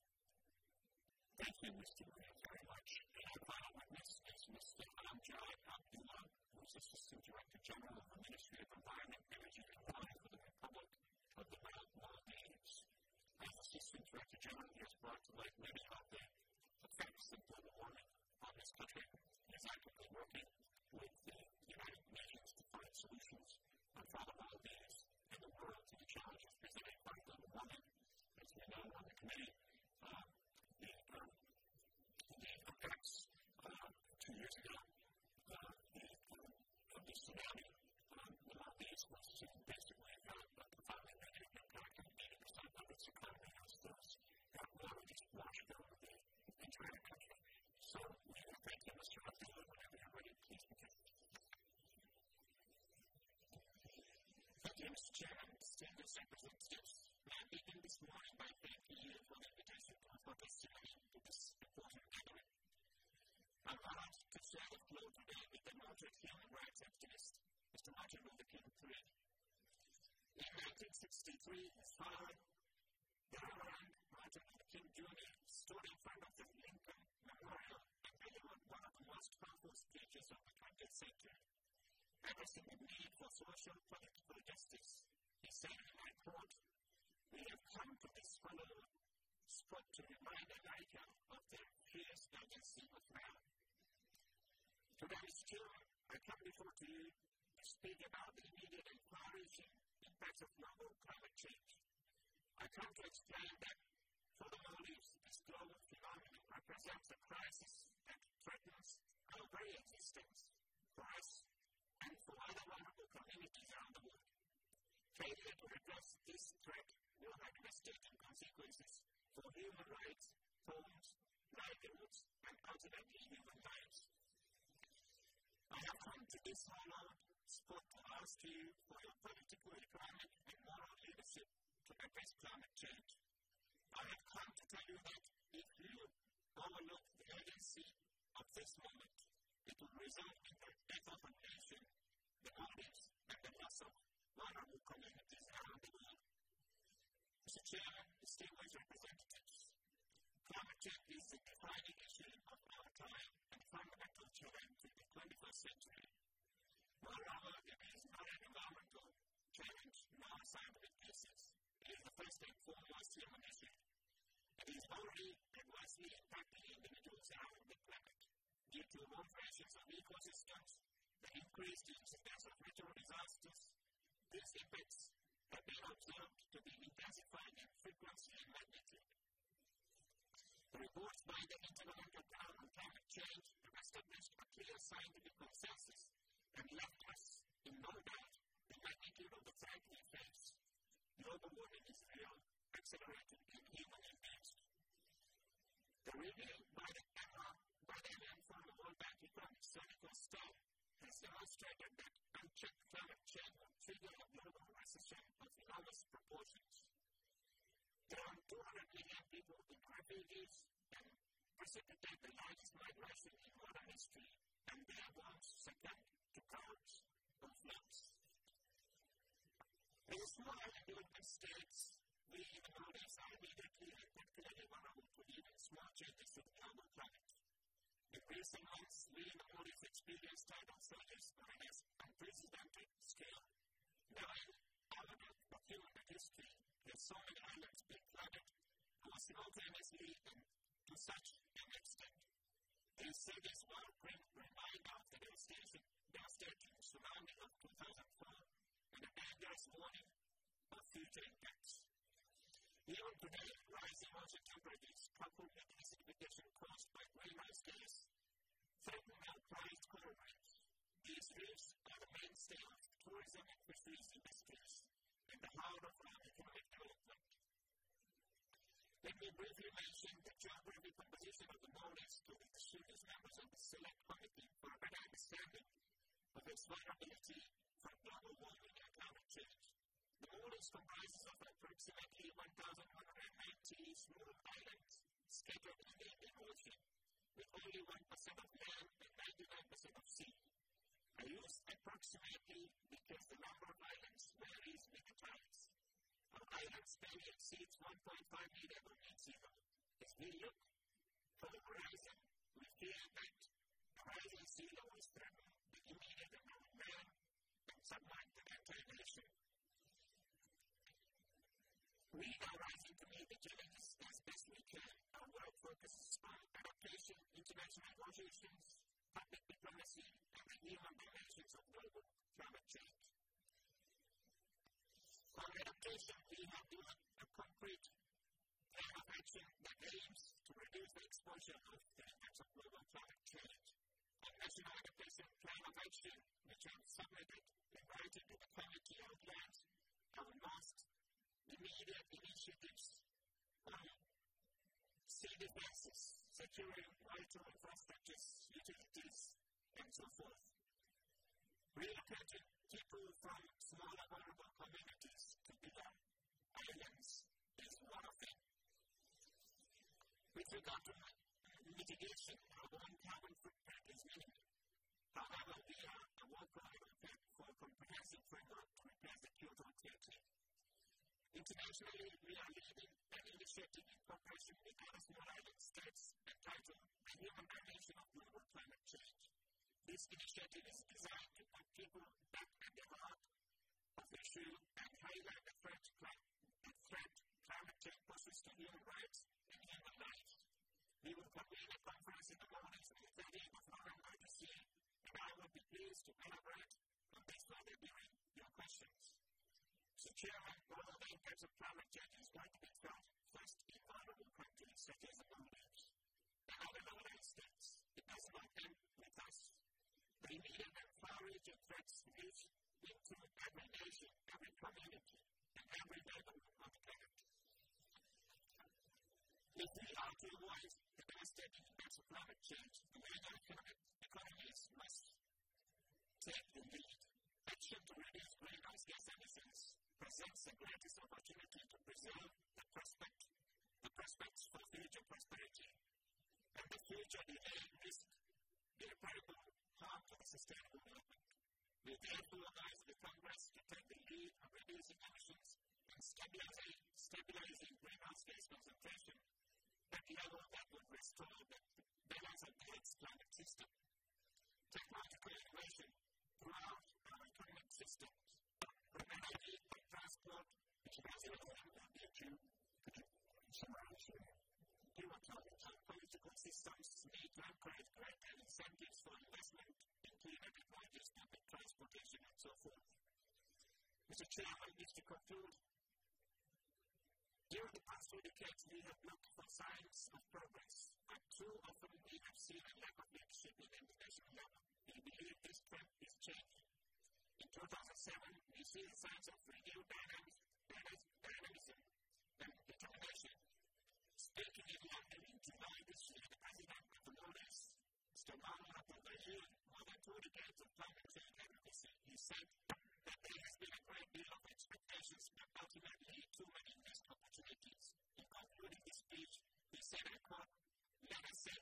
Thank you, Mister Williams, very much. And our final witness is Mister Amjad Abdullah, who is Assistant Director General of the Ministry of Environment, Energy, and Water for the Republic of the Maldives. As Assistant Director General, he has brought to light many of the effects of global warming on this country. He is actively working with the United Nations to find solutions for the Maldives and the world to the challenges presented by global warming. As we know on the committee, uh, the, um, the effects uh, two years ago, uh, the, uh, of the tsunami, um, the Maldives was basically uh, a profoundly negative impact on eighty percent of its economy as those that water just washed over the entire country. So, we thank you, Mister Abdullah, whenever you're ready, please begin. Thank you, Mister Chairman, distinguished representatives. May I begin this morning by thanking you for the invitation to offer testimony to this important gathering. I'm honored to share the floor today with the noted human rights activist, Mister Martin Luther King the third. In nineteen sixty-three, his father, the Reverend Martin Luther King Junior stood in front of the Lincoln Memorial and delivered one of the most powerful speeches of the twentieth century. Addressing the need for social political justice, he said, and I quote, "We have come to this hollow spot to remind America of the fierce urgency of man. Today, still, I come before to you to speak about the immediate and far-reaching impacts of global climate change. I come to explain that for the Maldives, this global phenomenon represents a crisis that threatens our very existence, for us, and for other vulnerable communities around the world. Failure to address this threat will have devastating consequences for human rights, homes, livelihoods, and ultimately human lives. I have come to this hallowed spot to ask you for your political, economic, and moral leadership to address climate change. I have come to tell you that if you overlook the urgency of this moment, it will result in the death of a nation, the Maldives, and the loss of vulnerable communities around the world. Mister Chairman, distinguished representatives, climate change is the defining issue of our time and fundamental challenge to the twenty-first century. Moreover, it is not an environmental challenge nor a scientific thesis. It is the first and foremost human issue. It is already adversely impacting individuals around the planet. Due to alterations of ecosystems, the increased incidence of natural disasters, these effects have been observed to be intensifying in frequency and magnitude. The reports by the Intergovernmental Panel on Climate Change have established a clear scientific consensus and left us in no doubt the magnitude of the threat we face. Global warming is real, accelerating, and even induced. The review by the by the N for the World Bank Economic Surgical Staff has demonstrated that unchecked climate change will trigger a global recession of enormous proportions. There are two hundred million people in refugees, precipitate the largest migration in modern history, and they are once second to droughts or floods. In small development states, we in the Nordics are immediately and particularly vulnerable to even small changes in global climate. In recent months, we in the Nordics experienced tidal surges on an unprecedented scale. Now, in our of human history, there's so many islands being flooded simultaneously and to such an extent. These surges were a reminder of the devastation, devastating tsunami of two thousand four and a dangerous warning of future impacts. Even today, rising ocean temperatures coupled with acidification caused by greenhouse gas threaten our prized coral reefs. These reefs are the mainstay of tourism and fisheries industries and the heart of our economic development. Let me briefly mention the geographic composition of the Nordics to distinguish as members of the Select Committee for a better understanding of its vulnerability from global warming and climate change. The Nordics comprises of approximately one thousand one hundred ninety small islands scattered in the Indian Ocean, with only one percent of land and ninety-nine percent of sea. I use approximately because the number of islands varies with the tides. Our island span exceeds one point five meters on mean sea level. As we look for the horizon, we fear that the rising sea level is threatening the immediate and land and submerge the entire nation. We are rising to meet the challenges as best we can. Our work focuses on adaptation, international negotiations, public diplomacy, and the human dimensions of global climate change. On adaptation, we have developed a concrete plan of action that aims to reduce the exposure of the impacts of global climate change. Our National Adaptation Plan of Action, which I have submitted in writing to the committee, outlines our most immediate initiatives on sea defenses, securing vital infrastructures, utilities, and so forth. Relocating people from smaller vulnerable communities to bigger islands is one of them. With regard to mitigation, our own carbon footprint is minimal. However, we are a worker for a comprehensive framework to replace the Kyoto Treaty. Internationally, we are leading an initiative in cooperation with other small island states entitled The Human Dimension of Global Climate Change. This initiative is designed to put people back at the heart of the issue and highlight the threat, the threat climate change poses to human rights and human life. We will convene a conference in the mornings on the thirtieth of November this year, and I will be pleased to elaborate on this further during your questions. So, Chairman, one of the impacts of climate change is going to be felt first in vulnerable countries such as the Maldives and other northern states. It does not end with us. The immediate and far-reaching threats reach into every nation, every community, and every neighborhood on the planet. If we are to avoid the devastating impacts of climate change, the major economies must take the lead. Action to reduce greenhouse gas emissions presents the greatest opportunity to preserve the prospect, the prospects for future prosperity, and the future delay risk irreparable harm to the sustainable development. We therefore urge the Congress to take the lead of reducing emissions and stabilizing, stabilizing greenhouse gas concentration at a level that would restore the balance of the Earth's climate system. Technological innovation throughout our economic systems, from energy and transport, which has a future, could you summarize your democratic and political systems need to encourage greater incentives for investment in cleaner technologies, public transportation, and so forth. Mister Chairman, I wish to conclude. During the past two decades, we have looked for signs of progress, but too often we have seen a lack of leadership at the international level. We believe this trend is changing. In two thousand seven, we see the signs of renewed dynamic, dynamism and determination. Speaking in London in July this year, the President of the Nordics, Mister Longworth, overviewed more than two decades of climate change advocacy. He said that there has been a great deal of expectations, but ultimately too many missed opportunities. In concluding his speech, he said, I quote, "Let us say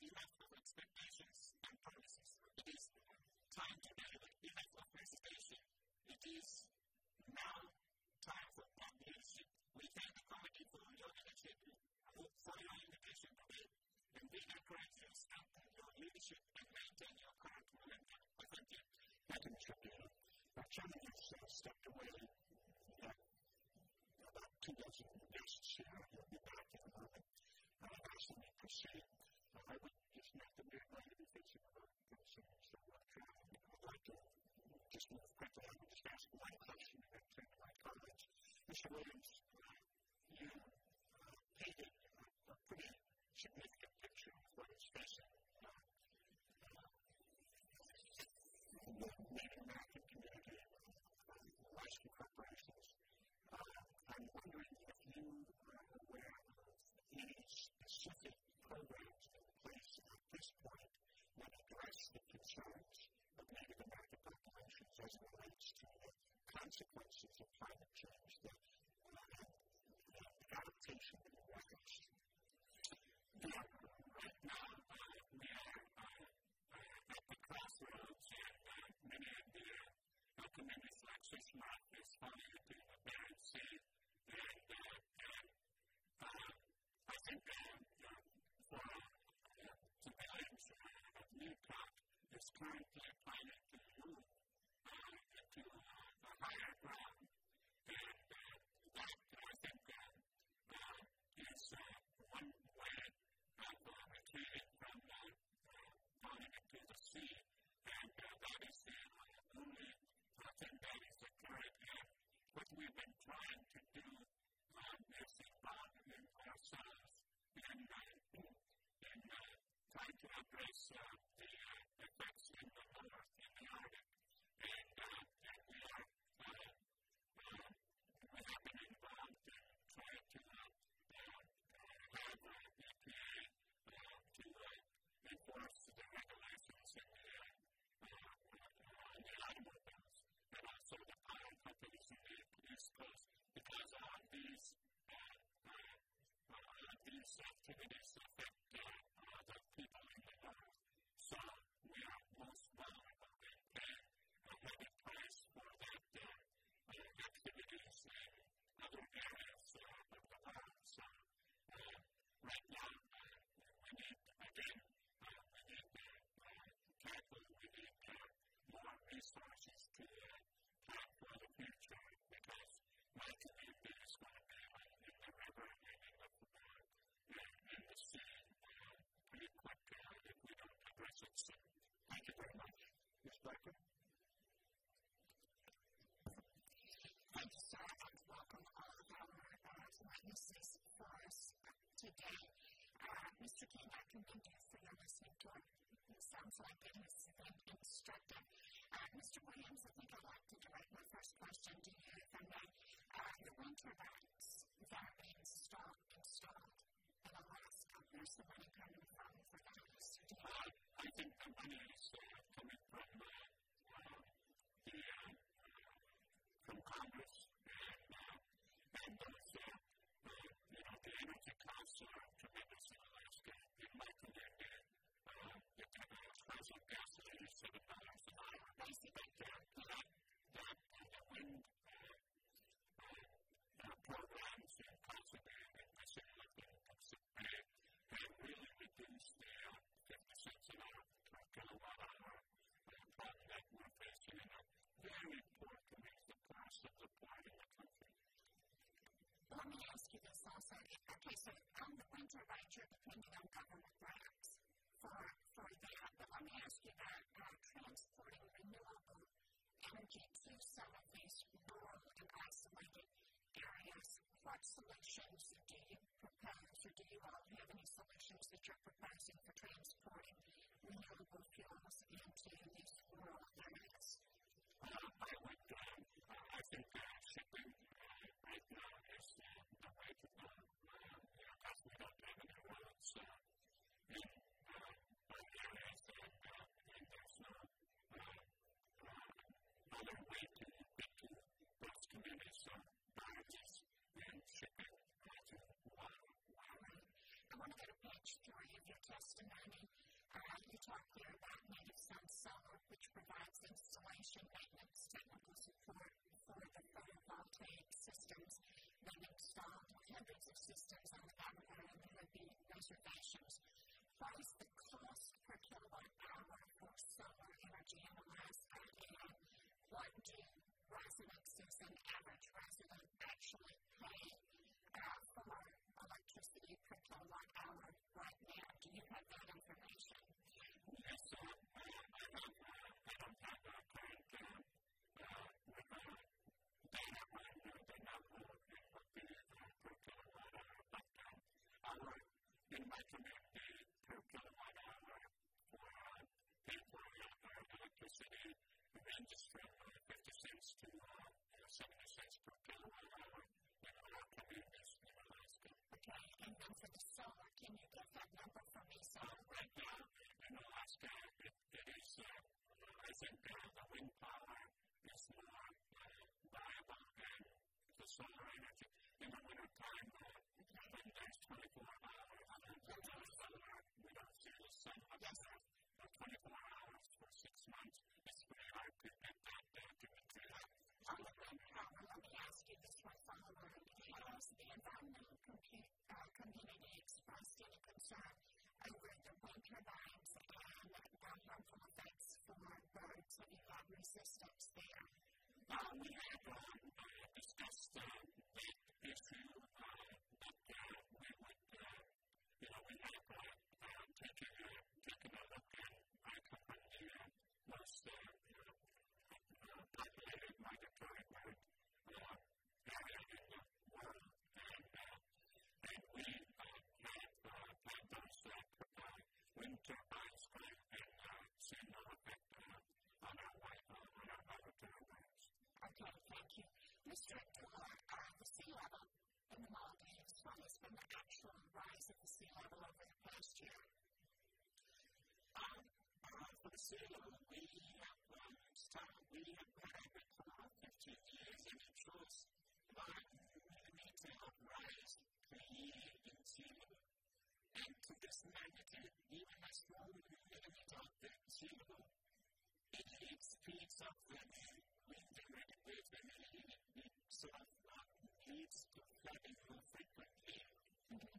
So in addition to that, invigorate your strengthen your leadership and maintain your current momentum. I think you had to contribute. Our chairman has uh, stepped away. We have about two dozen guests here. He'll be back in a moment. Uh, I've asked him to proceed. Uh, I would just note that we're going to be facing about facing some work travel. I'd like to just move quickly. I would just ask one question and then turn to my colleagues. Mister Williams, uh, you uh, painted a, a pretty significant picture of what is facing uh, uh, the Native American community, uh, rescue corporations. Uh, I'm wondering if you are aware of any specific programs in place at this point that address the concerns of Native American populations as it relates to the consequences of climate change, the, uh, the adaptation to the weather. Yeah, right now uh, we are uh, uh, at the crossroads, and uh, many of the uh, communities like Sismark is falling into the Bering Sea, and, uh, and uh, I think uh, uh, for uh, civilians uh, of Newcott is currently planning to move uh, into uh, a higher ground, and uh, that I think uh, uh, is uh, one way of uh, retreating from uh, uh, falling into the sea, and uh, that is the uh, only uh, thing that is occurring. And what we've been trying to do um, is involve ourselves in, uh, in uh, trying to address uh, the uh, effects in the north, in the Arctic, and, uh, and we are uh, uh, we have been involved in trying to uh, uh, have uh, E P A uh, to uh, enforce the regulations in the, uh, uh, on the automobiles and also the power companies in the East Coast, because all these uh, uh, uh, these activities affect uh, uh, the people in the north. So we are most vulnerable and paying a heavy price for that uh, uh, activities in other areas uh, of the world. So uh, right now uh, we need, again, uh, we need uh, uh, capital, we need uh, more resources to uh, plan for the future, because my community is going to be uh, in the river and in the, uh, in the sea uh, pretty quick uh, if we don't address it soon. Thank you very much. Miz Blackburn? Thank you, sir, and welcome all of our uh, witnesses for us today. Uh, Mister King, I commend you for your listening to it. It sounds like it has been instructive. Uh, Mister Williams, I think I'd like to direct my first question to you, if I may. Uh, the wind turbines that are being installed, installed in Alaska, where's the money coming from for those? Uh, I think the money is uh, coming from uh, uh, the uh, from Congress, and uh, and those uh, uh, you know the energy costs are tremendous in Alaska. In my community, uh, the price of gasoline is seven dollars an hour. Basically, that that that uh, the wind uh, uh, uh, programs and possibly investing in the Pacific have really reduced the uh, fifty cents an hour per kilowatt hour uh, problem that we're facing in a very poor community, the poorest of the poor in the country. Let me ask you this also. Okay, so on the wind turbines, you're depending on government grants for, for that, but let me ask you about uh, transporting renewable energy to some of these rural and isolated areas. What solutions do you propose, or do you all have any solutions that you're proposing for transporting renewable fuels into these rural areas? Uh, I would, uh, I think uh, shipping uh, right now is uh, the way to go, uh, you know, because we don't have any roads uh, in uh, our areas, and, uh, and there's no uh, uh, other way to get to those communities. So barges and shipping uh, to water. I want to go to page three of your testimony. Uh, you talk here about native sun solar, which provides installation, maintenance, technical support for the photovoltaic systems being installed hundreds types of systems on the government, and there would be reservations. What is the cost per kilowatt hour for solar energy in Alaska, and what do residents as an average resident actually pay uh, for electricity per kilowatt hour right now? Do you have that information? Yes, sir. Uh, I have, uh, I don't have that current uh, uh, with, uh, data right now, the number of what the uh, per kilowatt hour, but um, our, in my community, per kilowatt hour for uh, people uh, electricity ranges from uh, fifty cents to uh, seventy cents per kilowatt hour in our communities in Alaska. Okay, and then for the solar, can you get that number for me? So uh, right now in Alaska, it, it is, uh, I think uh, the wind power is more uh, viable than the solar energy. In the winter time, uh, okay. when there's twenty-four hours, uh, solar, we don't see the sun up yes. there. For twenty-four hours for six months, it's very hard to get that uh, to be clear. However, let me ask you this one follow-up. Has the environmental compu- uh, community expressed any concern over the wind turbines and the harmful effects for birds? Have you had resistance there? Uh, we have um, uh, discussed uh, that issue, uh, but uh, we would, uh, you know, we have uh, uh, taken, a, taken a look and I come from the uh, most uh, uh, populated migratory bird uh, area in the world, and, uh, and we uh, have uh, had those uh, uh, wind turbines going and uh, seen no effect uh, on our uh, on our migratory birds. Okay, thank you. Mister Abdullah, uh, the sea level in the Maldives, what has been the actual rise of the sea level over the past year? Um, uh, for the sea level, we have um, started, we have had a report of fifteen years, and it shows one millimeter of rise per year in sea level. And to this magnitude, even a small millimeter of the sea level, it speeds up the wind generated waves, and it, it sort of uh, leads to flooding more frequently. Mm-hmm.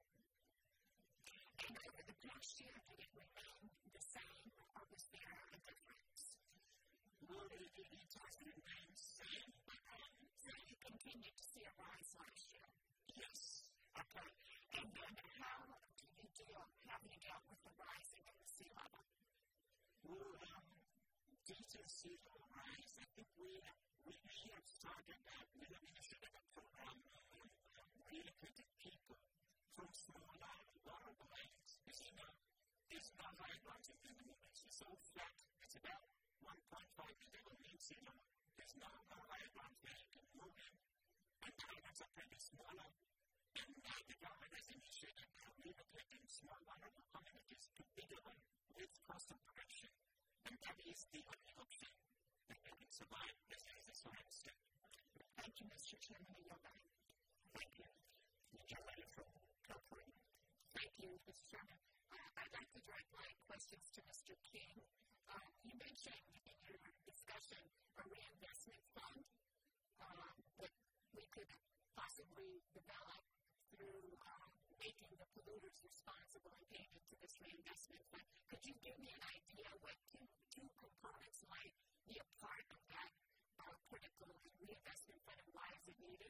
And over the past year, did it remain the same, or was there a difference? Well, it, it, it has remained the same, but um, so you continued to see a rise last year? Yes. Okay. And then how do you deal, how do you deal with the rising of the sea level? Well, um, due to the sea level rise, I think we have, we, we have started that with an initiative, a program of um, relocating people from smaller water bodies. As you know, there's no high ground in the movement. It's so flat. It's about one point five meter of mean sea level. There's no, no high ground where you can move in. And the islands are pretty smaller. And uh, the government has initiated uh, relocating small water communities to bigger ones with coastal protection. And that is the only option that they can survive as a science step. Thank you, Mister Chairman, and you're right. Thank you. You're from California. Thank you, Mister Chairman. Uh, I'd like to direct my questions to Mister King. Uh, you mentioned in your discussion a reinvestment fund uh, that we could possibly develop through uh, making the polluters responsible and paying into this reinvestment fund. Could you give me an idea what two, two components might be a part of that uh, critical reinvestment fund, and why is it needed?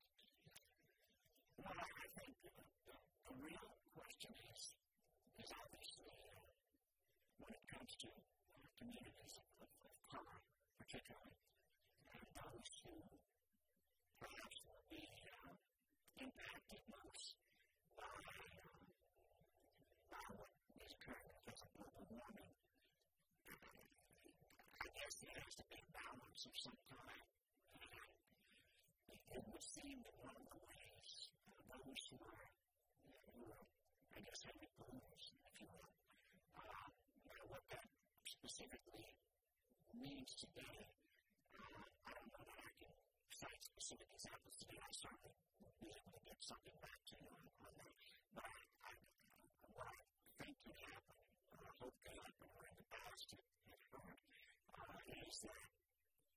Well, I think uh, the, the real question is, is obviously uh, when it comes to uh, communities of, of, of color, particularly, and those who perhaps will be uh, impacted most by, uh, by what is occurring because of global warming. Uh, I guess there has to be a balance of some kind. And it would seem that one of the ways uh, those who are, who are, I guess, heavy polluters, if you will, uh, now what that specifically means today, uh, I don't know that I can cite specific examples today. I certainly will be able to get something back to you on, on that. But I, I, what I think could happen, or I hope could happen, or in the past have heard, uh, is that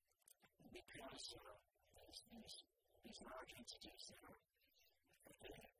because uh, these, these, these large entities that are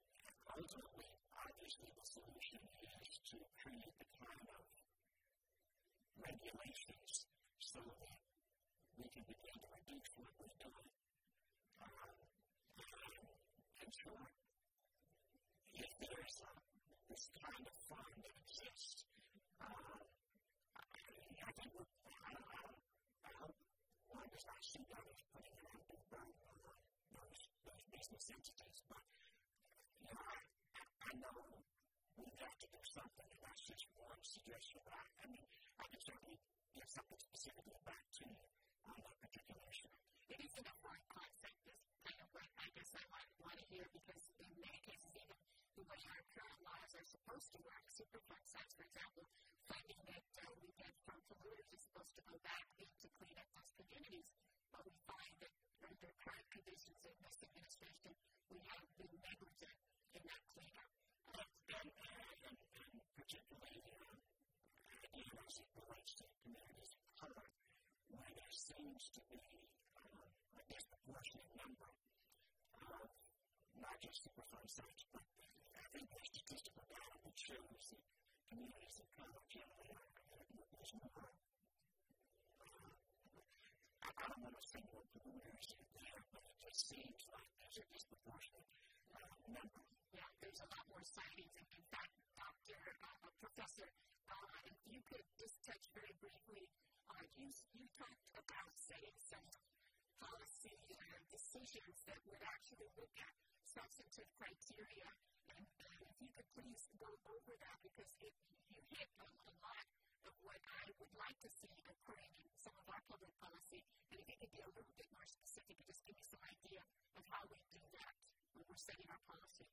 ultimately, obviously, the solution is to create the kind of regulations so that we can begin to reduce what we're doing. Um, and, and so, if there's a, this kind of fund that exists, um, I, I think we're, I don't know, I hope one does not see others putting it on the burden of those, those business entities, but, you know, I, I, I know we've got to do something, and that's just one suggestion. I, I mean, I can certainly give something specifically back to you on that particular issue. It is an important concept. It's kind of what I guess I might want to hear, because in many cases, even the way our current laws are supposed to work, Superfund sites, for example, funding that uh, we get from polluters is supposed to go back in to clean up those communities, but we find that under current conditions in this administration, we have been negligent in that cleanup. And, and, and, and particularly, uh, again, as it relates to communities of color, where there seems to be uh, a disproportionate number of not just Superfund sites, but I think there's statistical data that shows that communities of color generally are there's more. Uh, I, I don't want to say more polluters there, but it just seems like there's a disproportionate uh, number. Yeah, there's a lot more sightings. And in fact, Doctor Uh, Professor, uh, if you could just touch very briefly, uh, you, you talked about setting some policy uh, decisions that would actually look at substantive criteria, and, and if you could please go over that, because it, you hit a, a lot of what I would like to see occurring in some of our public policy, and if you could be a little bit more specific and just give me some idea of how we do that when we're setting our policy.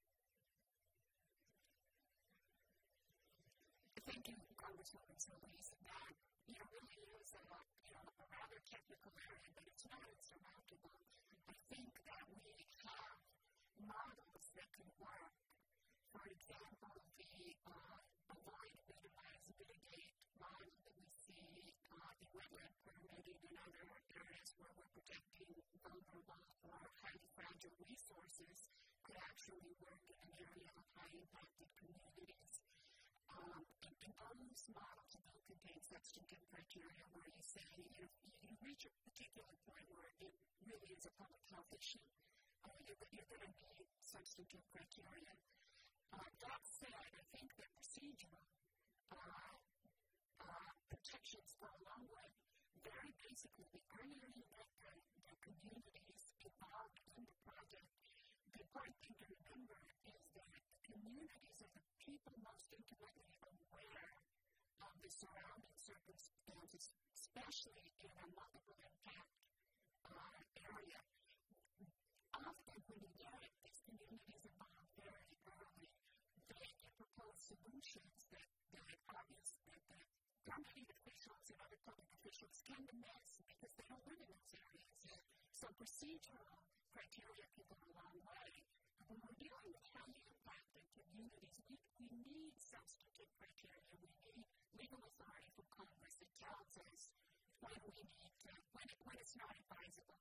Thank you, Congresswoman Solis. That, you know, really is a, you know, a rather technical area, but it's not insurmountable. I think that we have models that can work. For example, the uh, avoid, minimize, mitigate model that we see uh, in wetland permitting and other areas where we're protecting vulnerable or highly fragile resources could actually work in an area of high impacted communities. Um, and, and those models do contain substantive criteria where you say, you know, you reach a particular point where it really is a public health issue. Uh, you're, you're going to need substantive criteria. Uh, that said, I think that procedural uh, uh, protections go along with very basically the earlier you get the, the communities involved in the project, the important thing to remember is that the communities are the people most intimately aware of the surrounding circumstances, especially in a multiple impact uh, area. Often when you get these communities involved very early, they can propose solutions that, that obviously that the permitting officials and other public officials tend to miss because they don't live in those areas. So procedural criteria can go a long way. When we're dealing with highly impacted communities, we, we need substantive criteria. We need legal authority from Congress that tells us when we need to, when, it, when it's not advisable.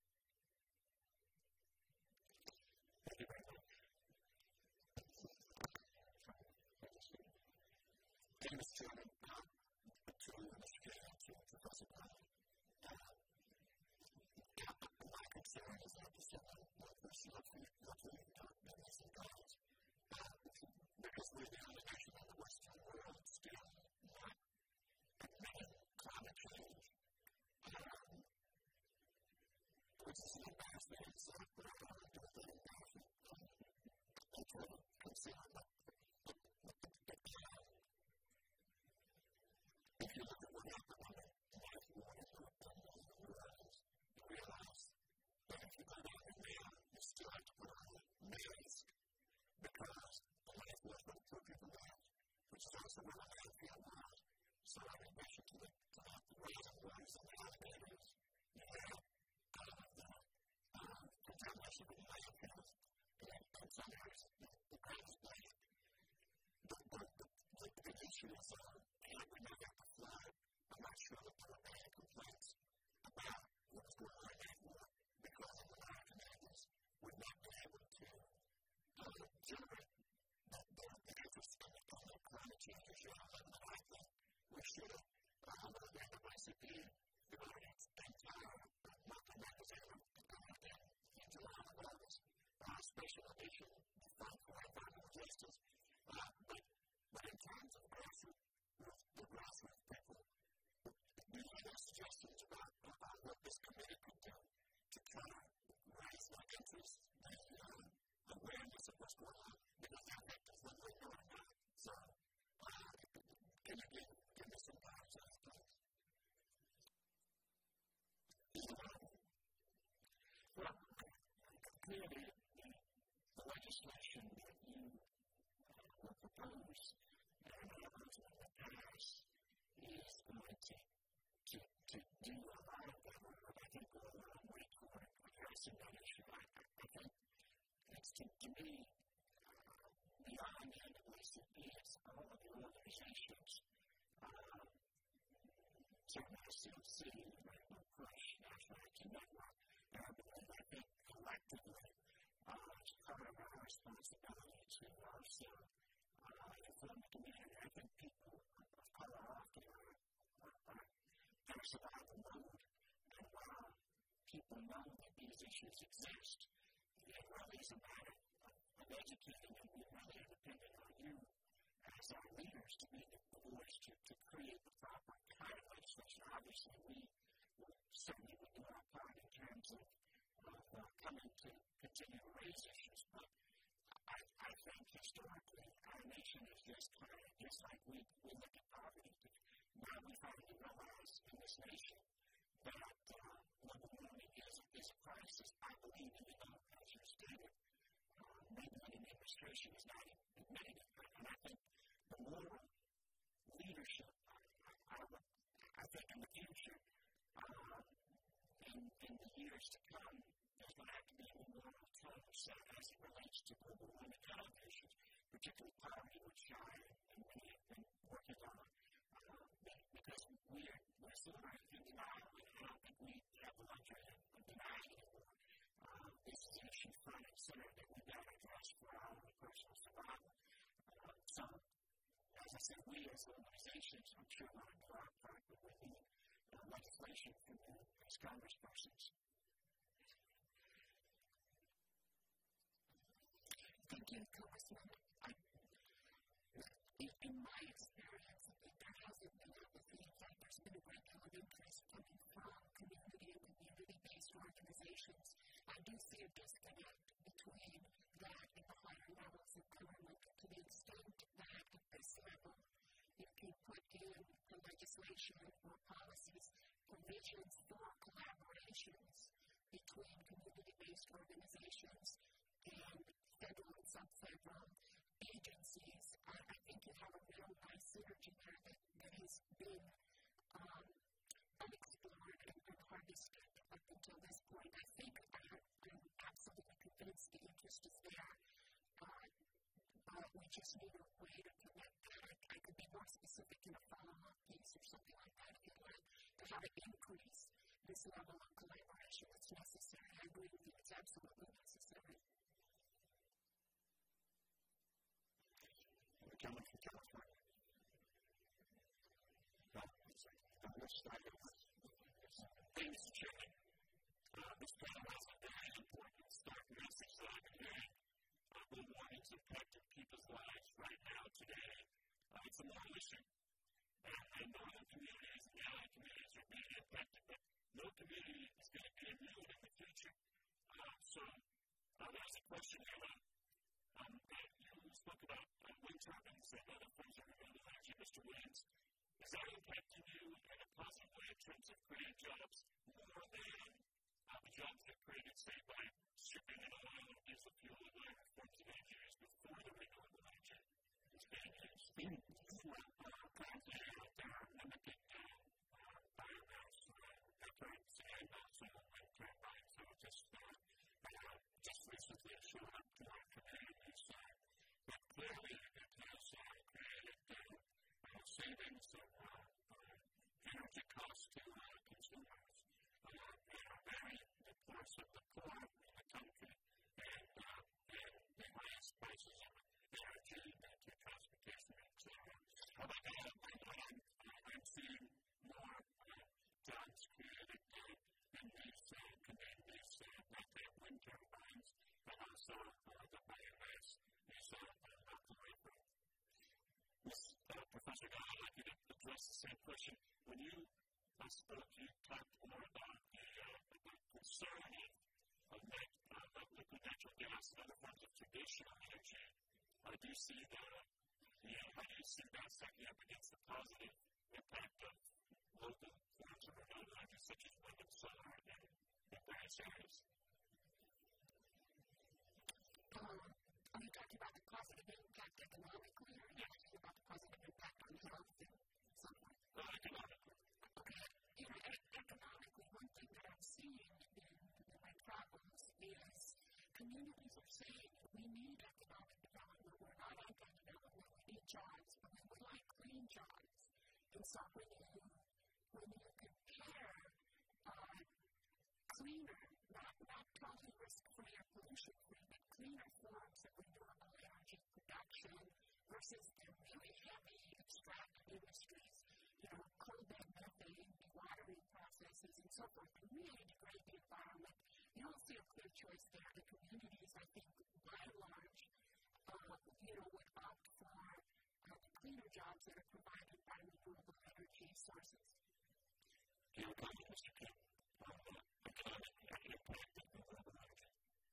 Thank you very much. Thank you, Mister Chairman. Uh, to Mister to Professor Brown. Uh, my concern is that the civil workers luckily, luckily don't know this in college. Uh, because we're the only nation in the Western world still not admitting climate change. Um, which is an embarrassment in itself, but I don't want to do it an embarrassment. Um, it's really concerned that if you look at what happened on the last war in Europe and the Netherlands, you realize that if you go down in there, you still have to put on a mask because the landfill is going to put people out, which is also where the landfill was. So in addition to the, to the reservoirs and the alligators, you have all of the um, contamination with the landfills, and, and some areas, the, the greatest place. The, the, the, the, the issue is, uh, and we know that the flood, I'm not sure that there were many complaints about what was going on in that war because of the American natives would not be able to uh, generate to uh, the recipe throughout its entire monthly magazine in July and August. Uh, special edition, the Fund for Environmental Justice. Uh, but, but in terms of grassroots, the grassroots people, we have suggestions about, about what this committee could do to try to raise their interest, the uh, awareness of what's going on, because the effect is whether they know or not. So, uh, can you give, give me some guidance on this, please? Well, clearly, the, the legislation that you uh, will propose and others in the past is going to, to, to do a lot of that work. I think go a long way toward addressing that issue. I, I, I think it's to, to me, uh, beyond the N double A C P, it's all of the organizations, uh, certainly the C O C, the Rainbow Push, National Action Network, and I believe, I think, collectively, uh, it's part of our responsibility to also uh, inform the community. I think people of color often are, are, are there's a lot of load, and while people know that these issues exist, it really is a matter of, of educating, and we really are dependent on you as our leaders to be the voice to, to create the proper kind of legislation. Obviously, we will certainly will do our part in terms of uh, coming to continue to raise issues, but I, I think historically our nation is just kind of, just like we, we look at poverty, now we finally realize in this nation that uh, global warming is, is a crisis. I believe in it, as you stated. Uh, maybe the administration is not admitting it, and I think the moral leadership, I, I, I think in the future, uh, in, in the years to come, there's going to have to be a moral tone set as it relates to global warming and other issues, particularly poverty, which I and many have been working on. Uh, because we're, we're sort of in denial, and I don't think we have the luxury of denying anymore. Uh, this is an issue front and center that we've got to address for our own personal survival. Uh, so, as I said, we as organizations, I'm sure we're going to do our part, but we need uh, legislation from you as congresspersons. Thank you, Congressman. I, in my experience, there hasn't been apathy. In fact, there's been a great deal of interest coming from community and community-based organizations. I do see a disconnect between that and the higher levels of government to the extent that at this level you can put in the legislation or policies, provisions for collaborations between community-based organizations and federal and sub-federal agencies. I, I think you have a real nice synergy there that, that has been um, unexplored and, and harvested up until this point. I think I, I'm absolutely convinced the interest is there, uh, but we just need a way to connect that. I, I could be more specific in a follow-up piece or something like that if you like, to how to increase this level of collaboration that's necessary. I agree with you, it's absolutely necessary. Coming from California. No, I'm going to start with Thank you, Chairman. Uh, this panel has a very important stark message that I've been hearing. Uh, global warming is impacting people's lives right now, today. Uh, it's a moral issue. And, and northern communities and allied communities are being impacted, but no community is going to be immune in the future. Uh, so, uh, there's a question here about Um, that you spoke about uh, wind turbines and other forms of renewable energy, Mister Williams. Is that impacting you in a positive way in terms of creating jobs more than uh, the jobs that created, say, by shipping in oil and diesel fuel and other forms of energy used before the renewable energy is being used? Well, uh, currently, uh, there are limited uh, uh, biomass uh, efforts and also wind turbines. So just uh, Uh, just recently showed up to our communities, uh, but clearly it has uh, created uh, uh, savings of uh, uh, energy costs to uh, consumers. Uh, and a very the course of the poor in the country ask the same question. When you I spoke, you talked more about the, uh, about concern of, of, net, uh, of liquid natural gas and other forms of traditional energy. How do you see the, you know, how do you see that stacking up against the positive impact of local forms of renewable energy such as wind and solar in, in various areas? Um, are you talking about the positive impact economically, or are you talking about the positive impact on health and so forth? Uh, economically. Okay. You know, e- economically, one thing that I'm seeing in my problems is communities are saying we need economic development. We're not anti-development. We need jobs, but we would like clean jobs. And so when you when you compare uh, cleaner, not not totally risk-free or pollution-free, but cleaner forms of renewable energy production versus the really heavy extractive industries, you know, coal-bed methane, dewatering processes, and so forth, that really degrade the environment. You don't see a clear choice there. The communities, I think, by and large, uh, you know, would opt for uh, the cleaner jobs that are provided by renewable energy sources. Your comment, Mister King, on the economic impact of renewable energy.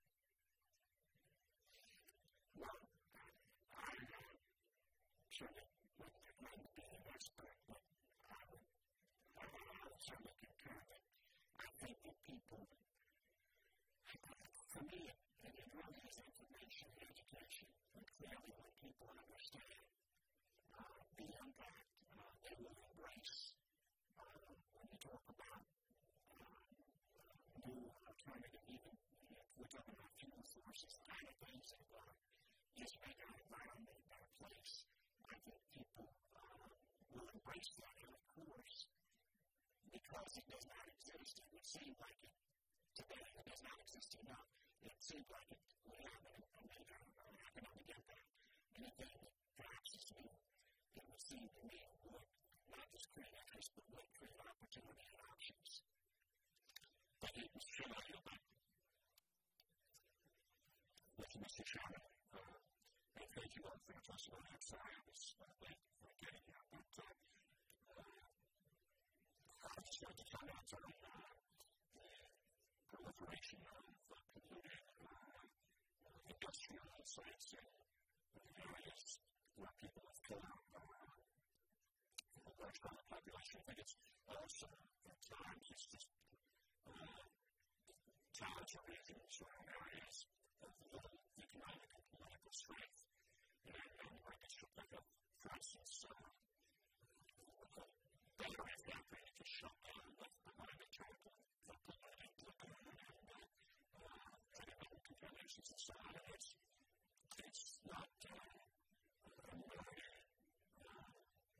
Well, I uh, certainly wouldn't claim to be an expert, but I would, I would certainly concur that I think that people, for me, it, it really is information and education. And clearly, when people understand uh, the impact, uh, they will embrace. Uh, when you talk about uh, new alternative, even if we're talking about fuel sources, the kind of things that uh, just make our environment a better place, I think people uh, will embrace that, and of course, because it does not exist, it would seem like it today, it does not exist enough, it seems like it would have a, a major uh, economic impact. Anything that perhaps is new, it would seem to me would not just create interest, but would create opportunity and options. Thank you, Mister Chairman. I yield back. Thank you, Mister Chairman. Uh, and thank you all for your testimony. I'm sorry I was uh, late for getting here, but uh, uh, I just like to comment on uh, the proliferation of uh, polluting uh, uh, industrial sites in uh, areas where people of color uh, a large part of the population. I think it's also, at times, it's just uh, towns or regions or areas of little economic and political strength. And, and my district, like, uh, for instance, uh, the battery factory just shut down left behind a terrible polluted lagoon and uh, chemical contaminations and so on. It's, it's not uh, a minority uh,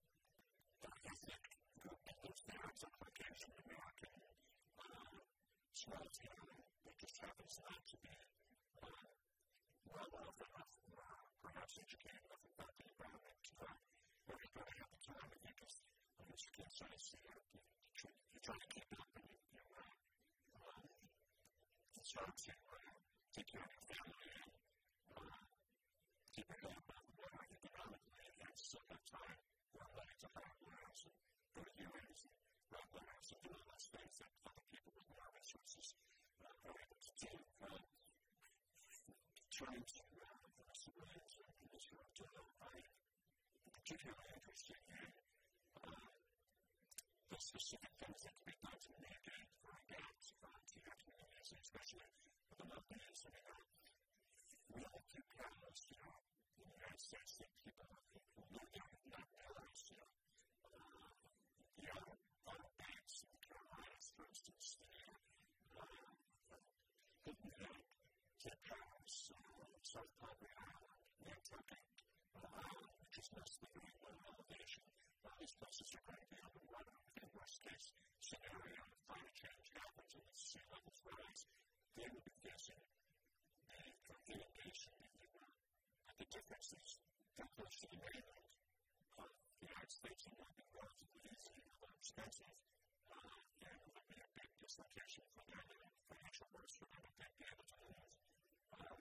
ethnic group that lives there. It's a Caucasian American uh, small town that just happens not to be uh, well off enough, uh, perhaps educated enough about the environment to uh, everybody have the time. I think as uh, Mister King says, you know, you, you, you try to keep up and you, you uh, um, it's hard to uh, take care of your family and uh, keep your head above water economically against some of the time we're ready to hire lawyers and go to hearings and write letters and do all those things that other people with more resources uh, are able to do. Uh, turning to uh, the civilians and Mister O'Toole, I'm particularly interested in uh, the specific things that can be done to mitigate or adapt uh, to your communities, especially with the lockdowns. I mean, uh, we have a few problems, you know, in the United States that people who live there have not realized, you know, uh, the outer, outer banks in the Carolinas, for instance, the uh, hidden head, Cape Towns, uh, South Padre Island, Nantucket, uh, which is mostly very low elevation. All these places are going to be underwater. In worst case scenario, if climate change happens and the sea levels rise, they will be facing a inundation, if you will. But the difference is they're close to the mainland of the United States and will be relatively easy and more expensive, uh, and it will be a big dislocation for them and financial worse for them if they'd be able to move. Um,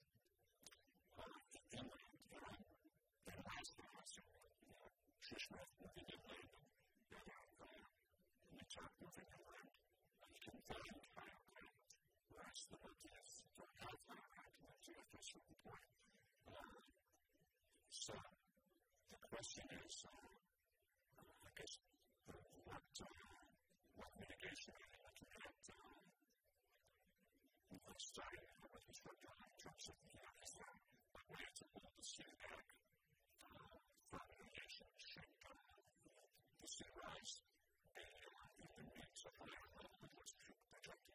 uh, inland, you know, in Alaska, so, you know, traditional moving inland and certain point. Uh, so the question is, uh, uh, I guess, uh, what, uh, what mitigation are you looking at uh, starting with respect to in terms of, you know, is there a way to hold the sea back uh, from mitigation should uh, the sea rise be uh, in the mid to higher level than what's projected?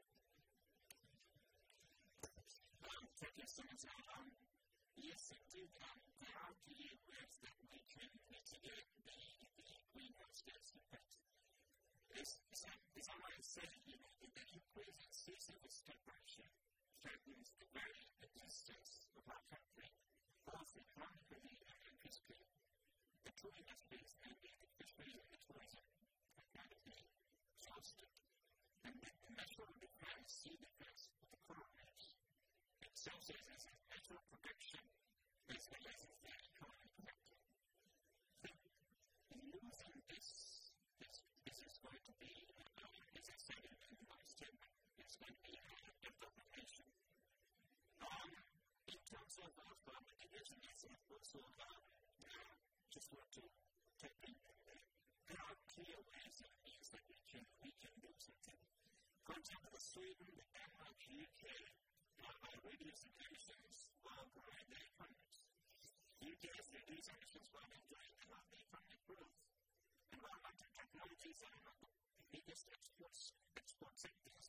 Um, thank you so much. Um, yes, indeed. Um, there are key ways that we can mitigate the, the greenhouse gas effect. As, as, I, as I might say, you know, the increasing sea surface temperature threatens the very existence of our country, both economically and physically. The two industries, namely the fisheries and the tourism, are going to be exhausted. And the natural decline, sea decline of the coral reefs itself serves as a natural protection as well as the economic factor. So, losing this, this, this is going to be, uh, as I said in my statement, it's going to be a development. Um, in terms of uh, mitigation, it's also uh, uh, just want to take in there are clear ways and means that we can, we can do something. For example, Sweden, Denmark, U K uh, are reducing emissions while growing their economies. U K has reduced emissions while enjoying the economic growth. Environmental technologies are one of the biggest exports, export sectors.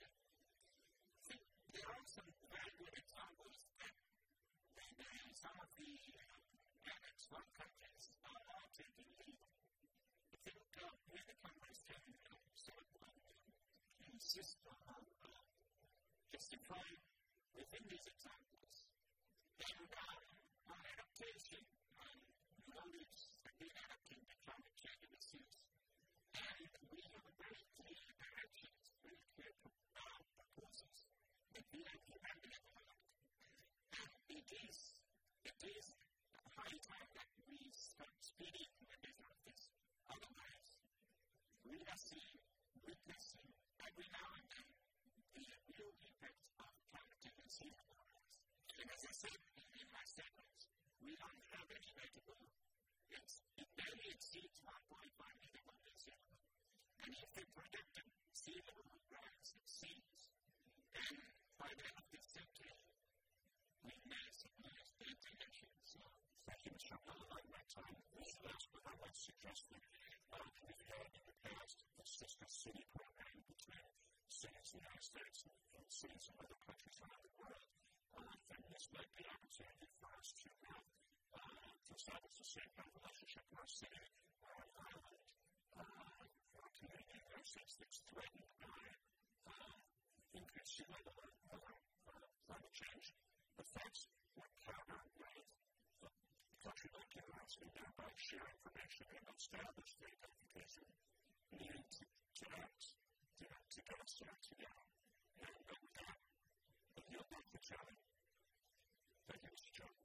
There are some very good examples that in some of the uh, Annex one countries are uh, taking lead. I think uh, we the countries can uh, sort of uh, insist on uh, justifying within these examples. And um, on adaptation, um, knowledge that we adapting to climate change in this sense. And we have a very clear directions, very clear uh, proposals. That we have implemented and it is, it is high time that we start speeding implementation of this. Otherwise, we are seeing, witnessing every now and then the real impact of climate change and sea level rise. And as I said in, in my statements, we don't have any way to go. It's, it barely exceeds one point five megawatt in sea level. And if the projected sea level rise exceeds, then by the end of this century, we may surprise the intervention. So, thank you, Mister Miller. My time is last, but I would suggest that uh, we've had in the past the sister city program between cities in the United States and, and cities in other countries around the world. Uh, I think this might be an opportunity for us to, uh, uh, to establish the same kind of relationship in our city or an island uh, for a community in the United States that's threatened by uh, increased sea level or other uh, climate change. But that's what countered with a country like the U S and thereby share information and establish the identification needed to, to act, to, to get us there together. And uh, with that, I yield back to Chairman. Thank you, Mister Chairman.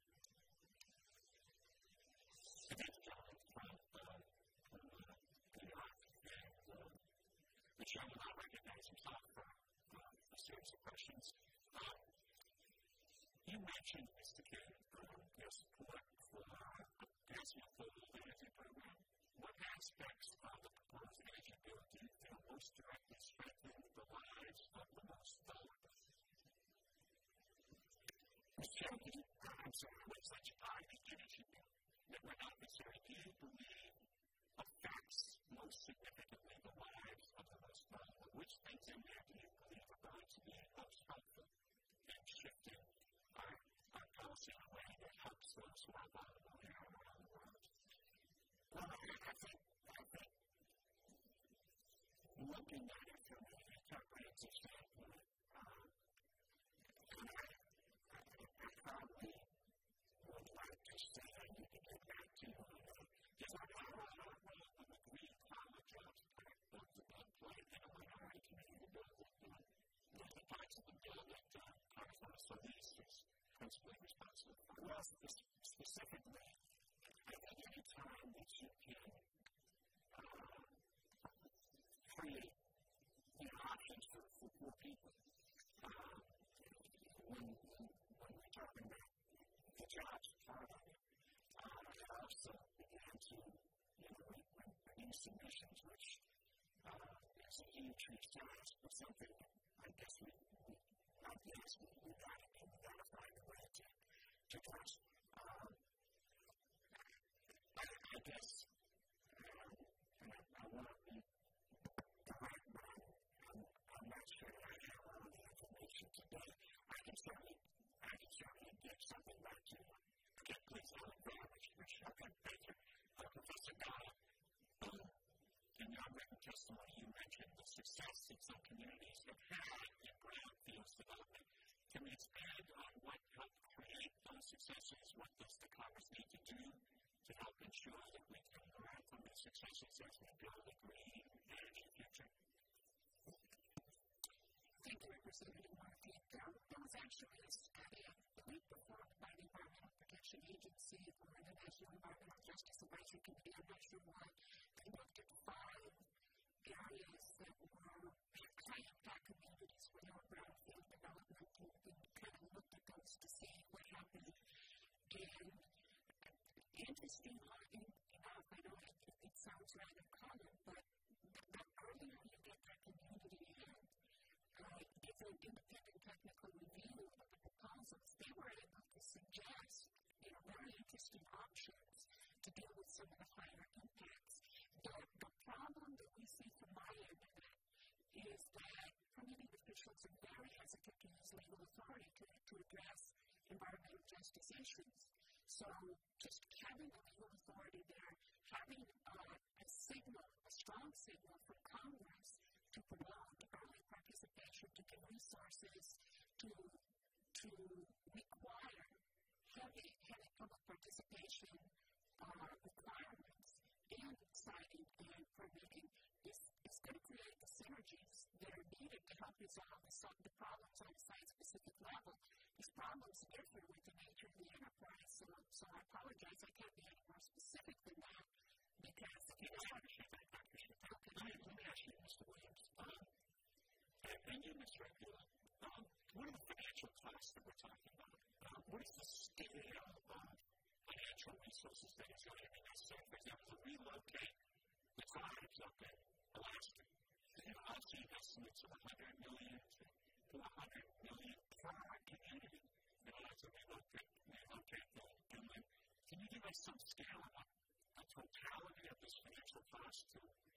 Thank you, Chairman, from uh, New York. And uh, the Chairman will recognize himself for uh, a series of questions. Um, You mentioned, Mister King, um, your support for a gas utility energy program. What aspects of the proposed energy bill do you feel most directly strengthen the lives of the most vulnerable? Mister Chairman, I'm sorry, what's such part of the energy bill that would adversary do you believe affects most significantly the lives of the most vulnerable? Which things in there do you believe are going to be most helpful in shifting Our, our policy in a way that helps those who are vulnerable here around the world? Well, I, I think, I think looking at it from a comprehensive standpoint, um, and I, I, I probably would like to say I need to get back to you on that. Because I'm not on our way of a green climate jobs of the play in a minority community bill that you know, the parts of the bill that uh, California Southeast is principally responsible for. Well, specifically, I think any time that you can uh, create you know, options for, for poor people, uh, when, when, when we're talking about jobs part of it. Um, and also began to, you know, reduce emissions, which uh, is a huge, huge challenge, but something I guess we, we I guess we, we gotta do, we gotta find a way to, to address. Um, I, I guess, um, and I, I want to be direct, but I'm, I'm, I'm not sure that I have all the information today. I can certainly, I can certainly get something back to you. Okay, please, Alan Brown, which, which, okay, thank you. Uh, Professor Donna, um, in your written testimony, you mentioned the success that some communities have had in brownfields development. Can we expand on what helped create those successes? What does the Congress need to do to help ensure that we can learn from these successes as we build a green energy future? Thank you, Representative Murphy. There, there was actually a study, I believe, performed by the Environmental Protection Agency or the National Environmental Justice Advisory Committee, I'm not sure why, they looked at five areas that were high impact communities where there were brownfield development and, and kind of looked at those to see what happened. And interestingly enough, I know it, it sounds rather common, but the, the earlier you get that community in, uh, if an independent technical review of the proposals, they were able to suggest, you know, very interesting options to deal with some of the higher impacts. The, the problem that we see from my end of that is that permitting officials are very hesitant to use legal authority to, to address environmental justice issues. So just having the legal authority there, having uh, a signal, a strong signal from Congress to promote early participation, to give resources, to, to require heavy, heavy public participation uh, requirements and siting and permitting is, is going to create the synergies that are needed to help resolve the, the problems on a site-specific level. These problems differ with the nature of the enterprise, so, so I apologize, I can't be any more specific than that, because if you don't understand that, Doctor Chappelle, can I, let me ask you, Mister Williams, um, and, and you, Miz Regula, um, what are the financial costs that we're talking about? Um, what is the scale of financial resources that is going to be necessary, for example, to relocate the tribes up in Alaska? You know, I've seen estimates of one hundred million dollars to one hundred million dollars per community in order to relocate, relocate the inland. Can you give us some scale of what the totality of this financial cost to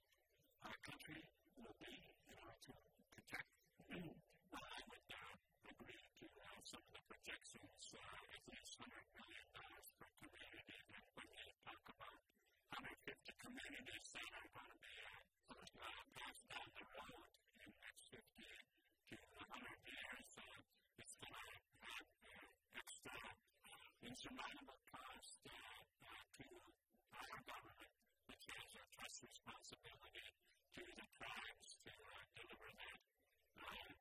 our country will be in order to protect? Well, I would uh, agree to uh, some of the projections, uh, at least one hundred million dollars per community. And when you talk about one hundred fifty communities that are going to be uh, uh, passed down the road in the next fifty to one hundred years, uh, it's going to have uh, extra uh, insurmountable cost uh, uh, to our government, which has a trust responsibility to the tribes to uh, deliver that. Uh,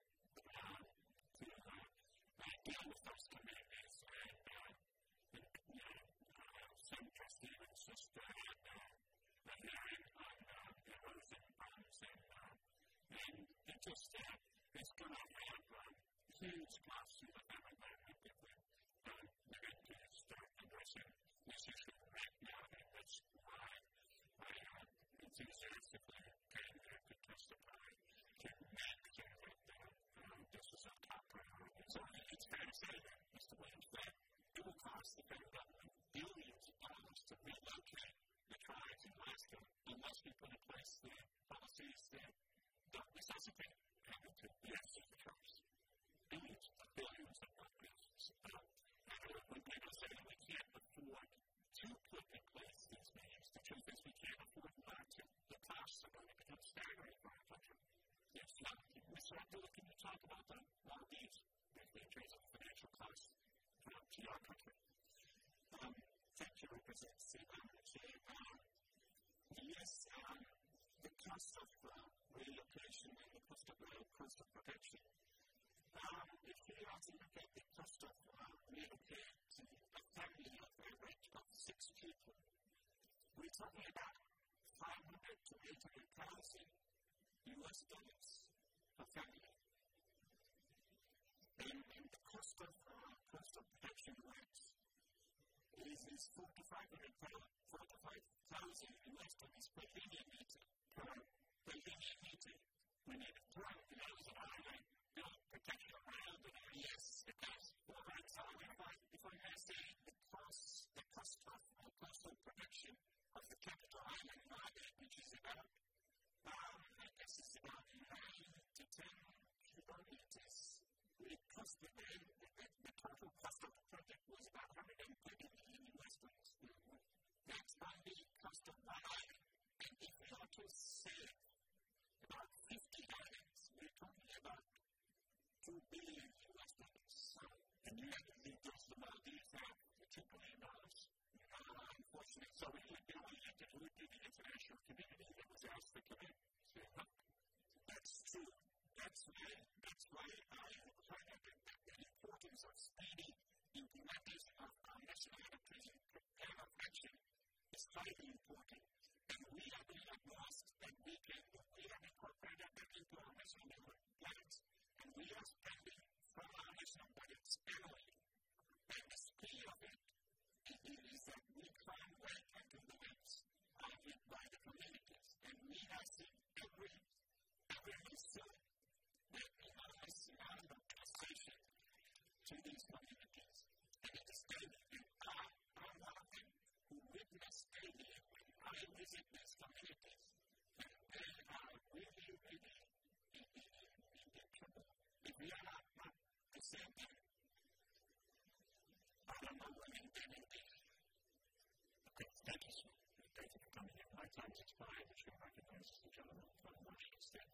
uh, to uh, uh, deal with those communities and, uh, and you know, uh, Senator Stevens just uh, had uh, a hearing on uh, erosion bonds and, uh, and it just uh, is going to have um, huge costs to the federal government if we uh, begin to start addressing this issue right now, and that's why I uh, enthusiastically came here to testify to make sure that uh, uh, this is a top priority. So it's fair to say that, Mister Williams, that it will cost the federal government billions of dollars to relocate the tribes in Alaska unless we put in place the policies that don't necessitate having to reassess the tribes. Billions of billions of dollars. Uh, when people say that we can't afford to put in place these measures, the truth is we can't afford not to. The costs are going to become staggering for our country. Yes, now, Mister Abdullah, can you talk about the, all of these in terms of financial costs uh, to our country? Um, thank you, Representative Seaman. Um, yes, um, the cost of uh, relocation and the cost of uh, cost of protection. Um, if you also look at the cost of uh, relocating a family of average of six people, we're talking about five hundred to eight hundred thousand U S dollars per family. And, and the cost of uh, cost of protection rates is four to five thousand U S dollars per linear meter. Per, per linear meter. We need a drum, you know, so I like, you know, protection around it. Yes, it does. All right, so if I, if I may say the cost, the cost of, the cost of production of the capital island market, which is about, um, I guess it's about nine to ten kilometers. It cost the, the, the, the total cost of the project was about one hundred thirty million U S dollars. That's only cost of one island. And if we are to save about fifty islands, we're talking about two billion U S dollars. So, and you have to leave those the Maldives have the two billion dollars. Uh, unfortunately, so we would do we had to do it to the international community that was asked to come in. So, that's true. That's why, that's why I highlighted that the importance of speedy implementation of our national electricity plan of action is highly important. And we have been advanced that we can, we have incorporated that into our national plans. And we are spending from our national budgets annually. And the speed of it is that we can't wait until the next are hit by the communities. And we have seen every, every listen that enormous amount of taxation to these communities. And it is daily. And I, I'm one of them who witness daily when I visit these communities. And they are really, really in, in, in, in, in trouble. If we are not, not the same thing, I don't know when they will be. Okay, thank you, sir. Thank you for coming in. My time is expired, which will recognize the gentleman from Washington State.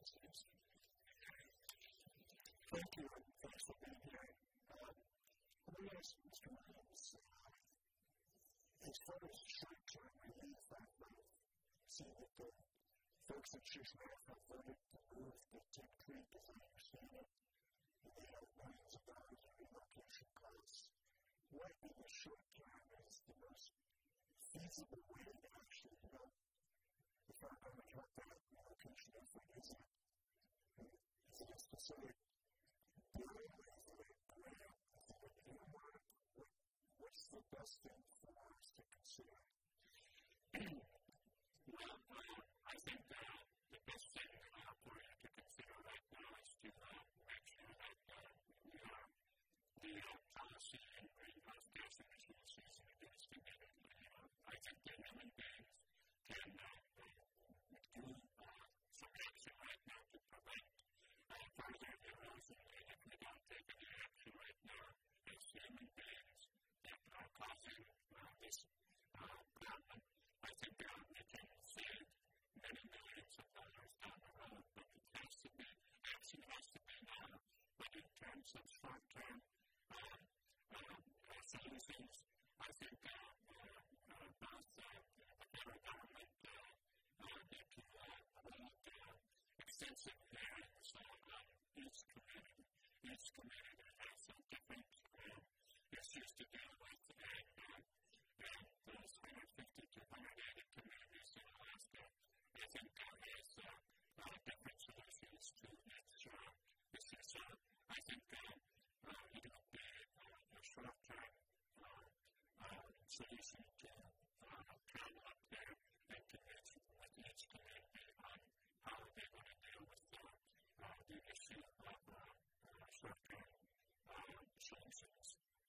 Thank you, and thanks for being here. Um, let me ask Mister Williams, uh, as far as short-term relief, I've uh, seen that the folks at Shishmath have voted to move the Tin Creek, as I understand it, and they have millions of dollars in relocation costs. What in the short term is the most feasible way to actually help the federal government help that relocation effort? Is it, is it a specific bill? Is it a grant? Is it an earmark? What, what's the best thing for us to consider? Well, uh, I think uh, the best thing uh, for you to consider right now is to uh, make sure that uh, we are the uh, policy and greenhouse gas emissions is reduced immediately. Uh, I think that human beings can uh, do uh, some action right now to prevent uh, further erosion. And if we don't take any action right now as human beings that are causing uh, this uh, problem, I think uh, we can save many millions of dollars down the road, but it has to be, action has to be now. But in terms of short-term uh, uh, uh, solutions, I think uh, uh, uh, both uh, the federal government uh, uh, need to uh, hold uh, extensive hearings on uh, each community. Each community has some different uh, issues to deal with, and, uh, and those one hundred fifty to one hundred eighty communities in Alaska, I think there is uh, uh, different solutions to each uh, issue. So I think uh, uh, it would be uh, a short-term uh, uh, solution to uh, come up there and connect with each community on how they're going to deal with uh, uh, the issue of uh, uh, short-term uh, solutions.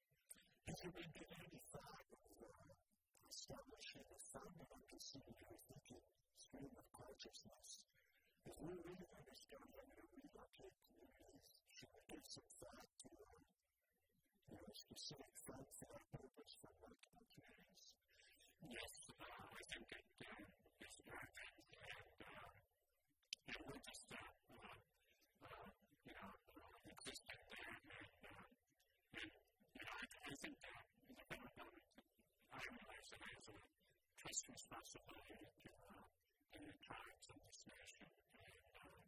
Has there been any thought of uh, establishing a fund like a senior thinking stream of consciousness? If we're really going to start having to relocate communities, should we give some thought to uh, you know, a specific fund for that purpose for multiple communities? Yes, uh, I think it uh, is urgent, and, uh, and we're just, uh, uh, uh, you know, uh, existing there, and, uh, and you know, I, I think that the federal government, I realize that has a trust responsibility to uh, the tribes of this nation, and, uh,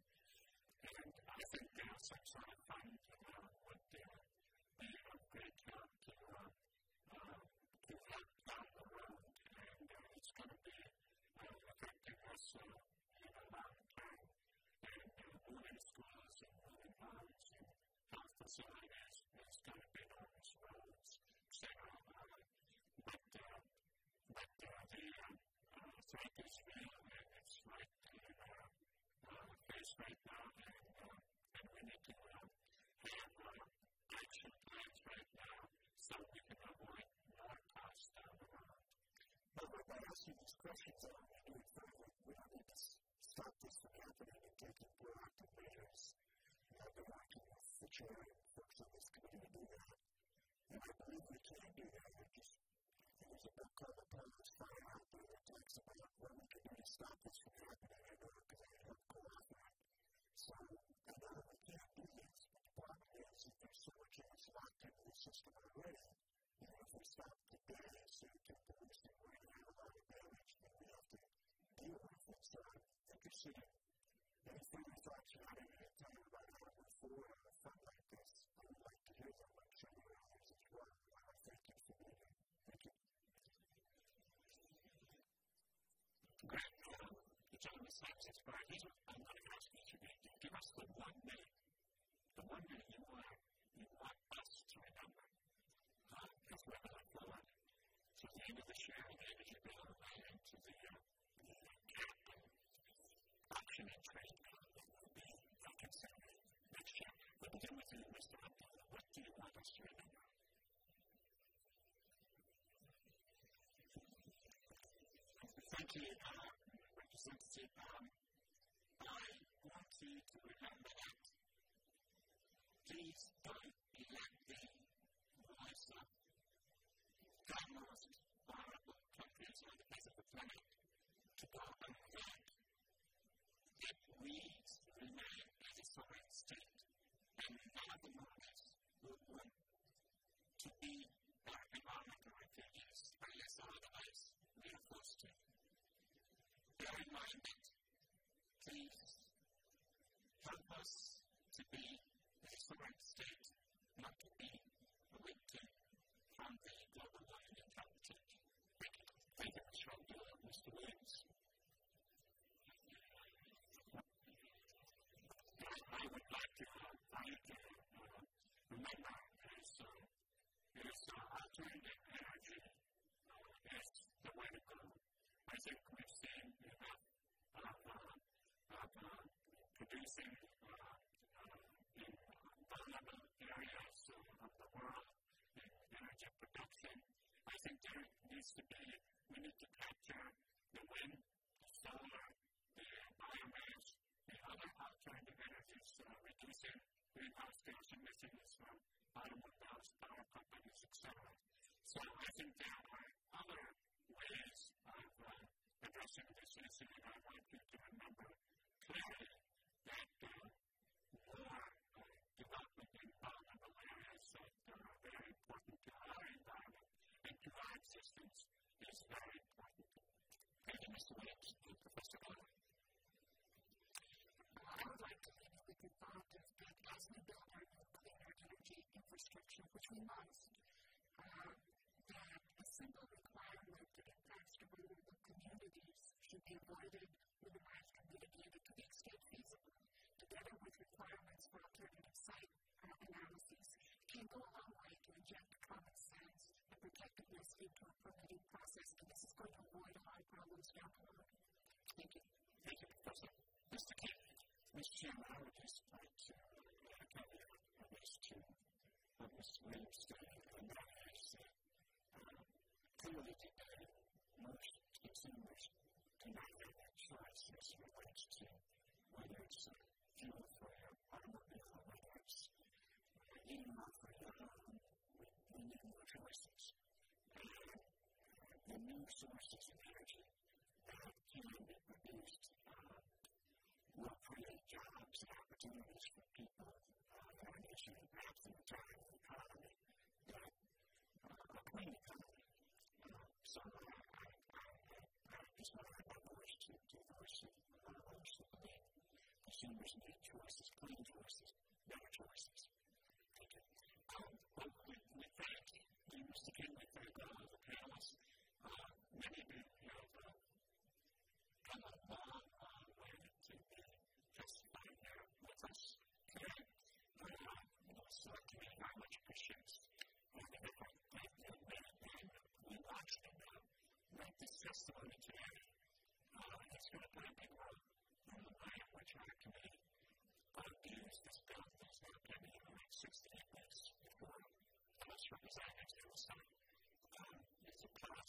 and I think uh, some sort of fund uh, would uh, be of great help to, uh, uh, to help down the road, and uh, it's going to be uh, affecting us uh, in the long term, and uh, moving schools and moving homes and health facilities is going to be enormous roads, et cetera. Uh, but uh, real and it's right in our uh, face right now, and, uh, and we need to uh, have uh, action plans right now so we can avoid more costs down the road. But when I ask you these questions, I don't need to infer that we don't need to stop this from happening and taking proactive measures. And I've been working with the chair and folks on this committee to do that. And I believe we can do that. I just, there's a book called The Poorest out there that talks about what we can do to stop this from happening. I know because I helped co-author it. So I know that we can't do this, but the problem is that there's so much that's locked into the system already. You know, if we stop today, say, to policing, we're going to have a lot of damage that we have to deal with. And so I'm interested in any further thoughts you have any time about how to move forward on a fund like this. I would like to hear them. I'm sure there are others as well. I thank you for being here. Thank you. Great. Um, the gentleman says it's right. Here's what I'm going to ask you to do. Give us the one minute. The one minute you want, you want us to remember. Uh, as we're going forward to the end of the share, the energy bill, and to the, uh, the cap and option and trade bill that will be considered next year. We'll begin with you, Mister Abdullah. What do you want us to remember? Thank you, uh, Representative. Um, I want you to remember that please don't elect the voice of God most vulnerable countries on the face of the planet to go unfed. That we remain as a sovereign state, and none of the movements will want to be our environmental refugees unless or otherwise we are forced to. Bear in mind that please help us to be a sovereign state, not to be a victim from the global warming and climate change. Thank you. Thank you, Mister Abdullah. Mister Williams. I would like to invite you to uh, remember is, uh, is uh, alternative energy uh, is the way to go. I think we've seen enough of, uh, of uh, producing uh, uh, in vulnerable areas uh, of the world in energy production. I think there needs to be, we need to capture the wind, the solar, the biomass, the other alternative energies, uh, reducing greenhouse gas emissions from automobiles, power companies, et cetera. So I think there are other ways of uh, addressing this issue, and I want you to remember clearly that uh, more uh, development in vulnerable areas that are very important to our environment and to our existence is very important. Thank you, Mister Williams. Professor Gordon. I would like to leave you with the thought of that as we build our new cleaner energy infrastructure, which we must, uh, that a simple requirement that impacts the vulnerable communities should be avoided, minimized, or mitigated to the extent feasible, together with requirements for alternative site uh, analyses, can go a long way to inject common sense and protectiveness into a permitting process, and this is going to avoid hard problems down the road. Thank you. Thank you, Professor. Mister King. Mister Chairman, I would just like to echo uh, this to what Mister Williams stated, and that is that uh, clearly today most consumers do not have that choice as it relates to whether it's uh, fuel for your automobile or whether it's uh, eating more for your home. We, we need more choices. And uh, the new sources of energy that can be produced uh, will create jobs and opportunities for people uh, in our nation and perhaps the entire economy that uh, a clean economy. Uh, so uh, I, I, I, I just want to have my voice to, to voice of uh, those that believe consumers need choices, clean choices, better choices. Thank you. Um, well, we, we thank you, Mister King, we thank all of the panelists. Uh, many of you have uh, come a long, long way to be testifying here with us today. But, uh, you know, subcommittee very much appreciates all the different things that we, we watched and uh, make this testimony today. Uh, going to play a big role in the way in which our committee uh, views this bill that is now going to be like sixty-eight weeks before House Representatives do the same. Um, it's a path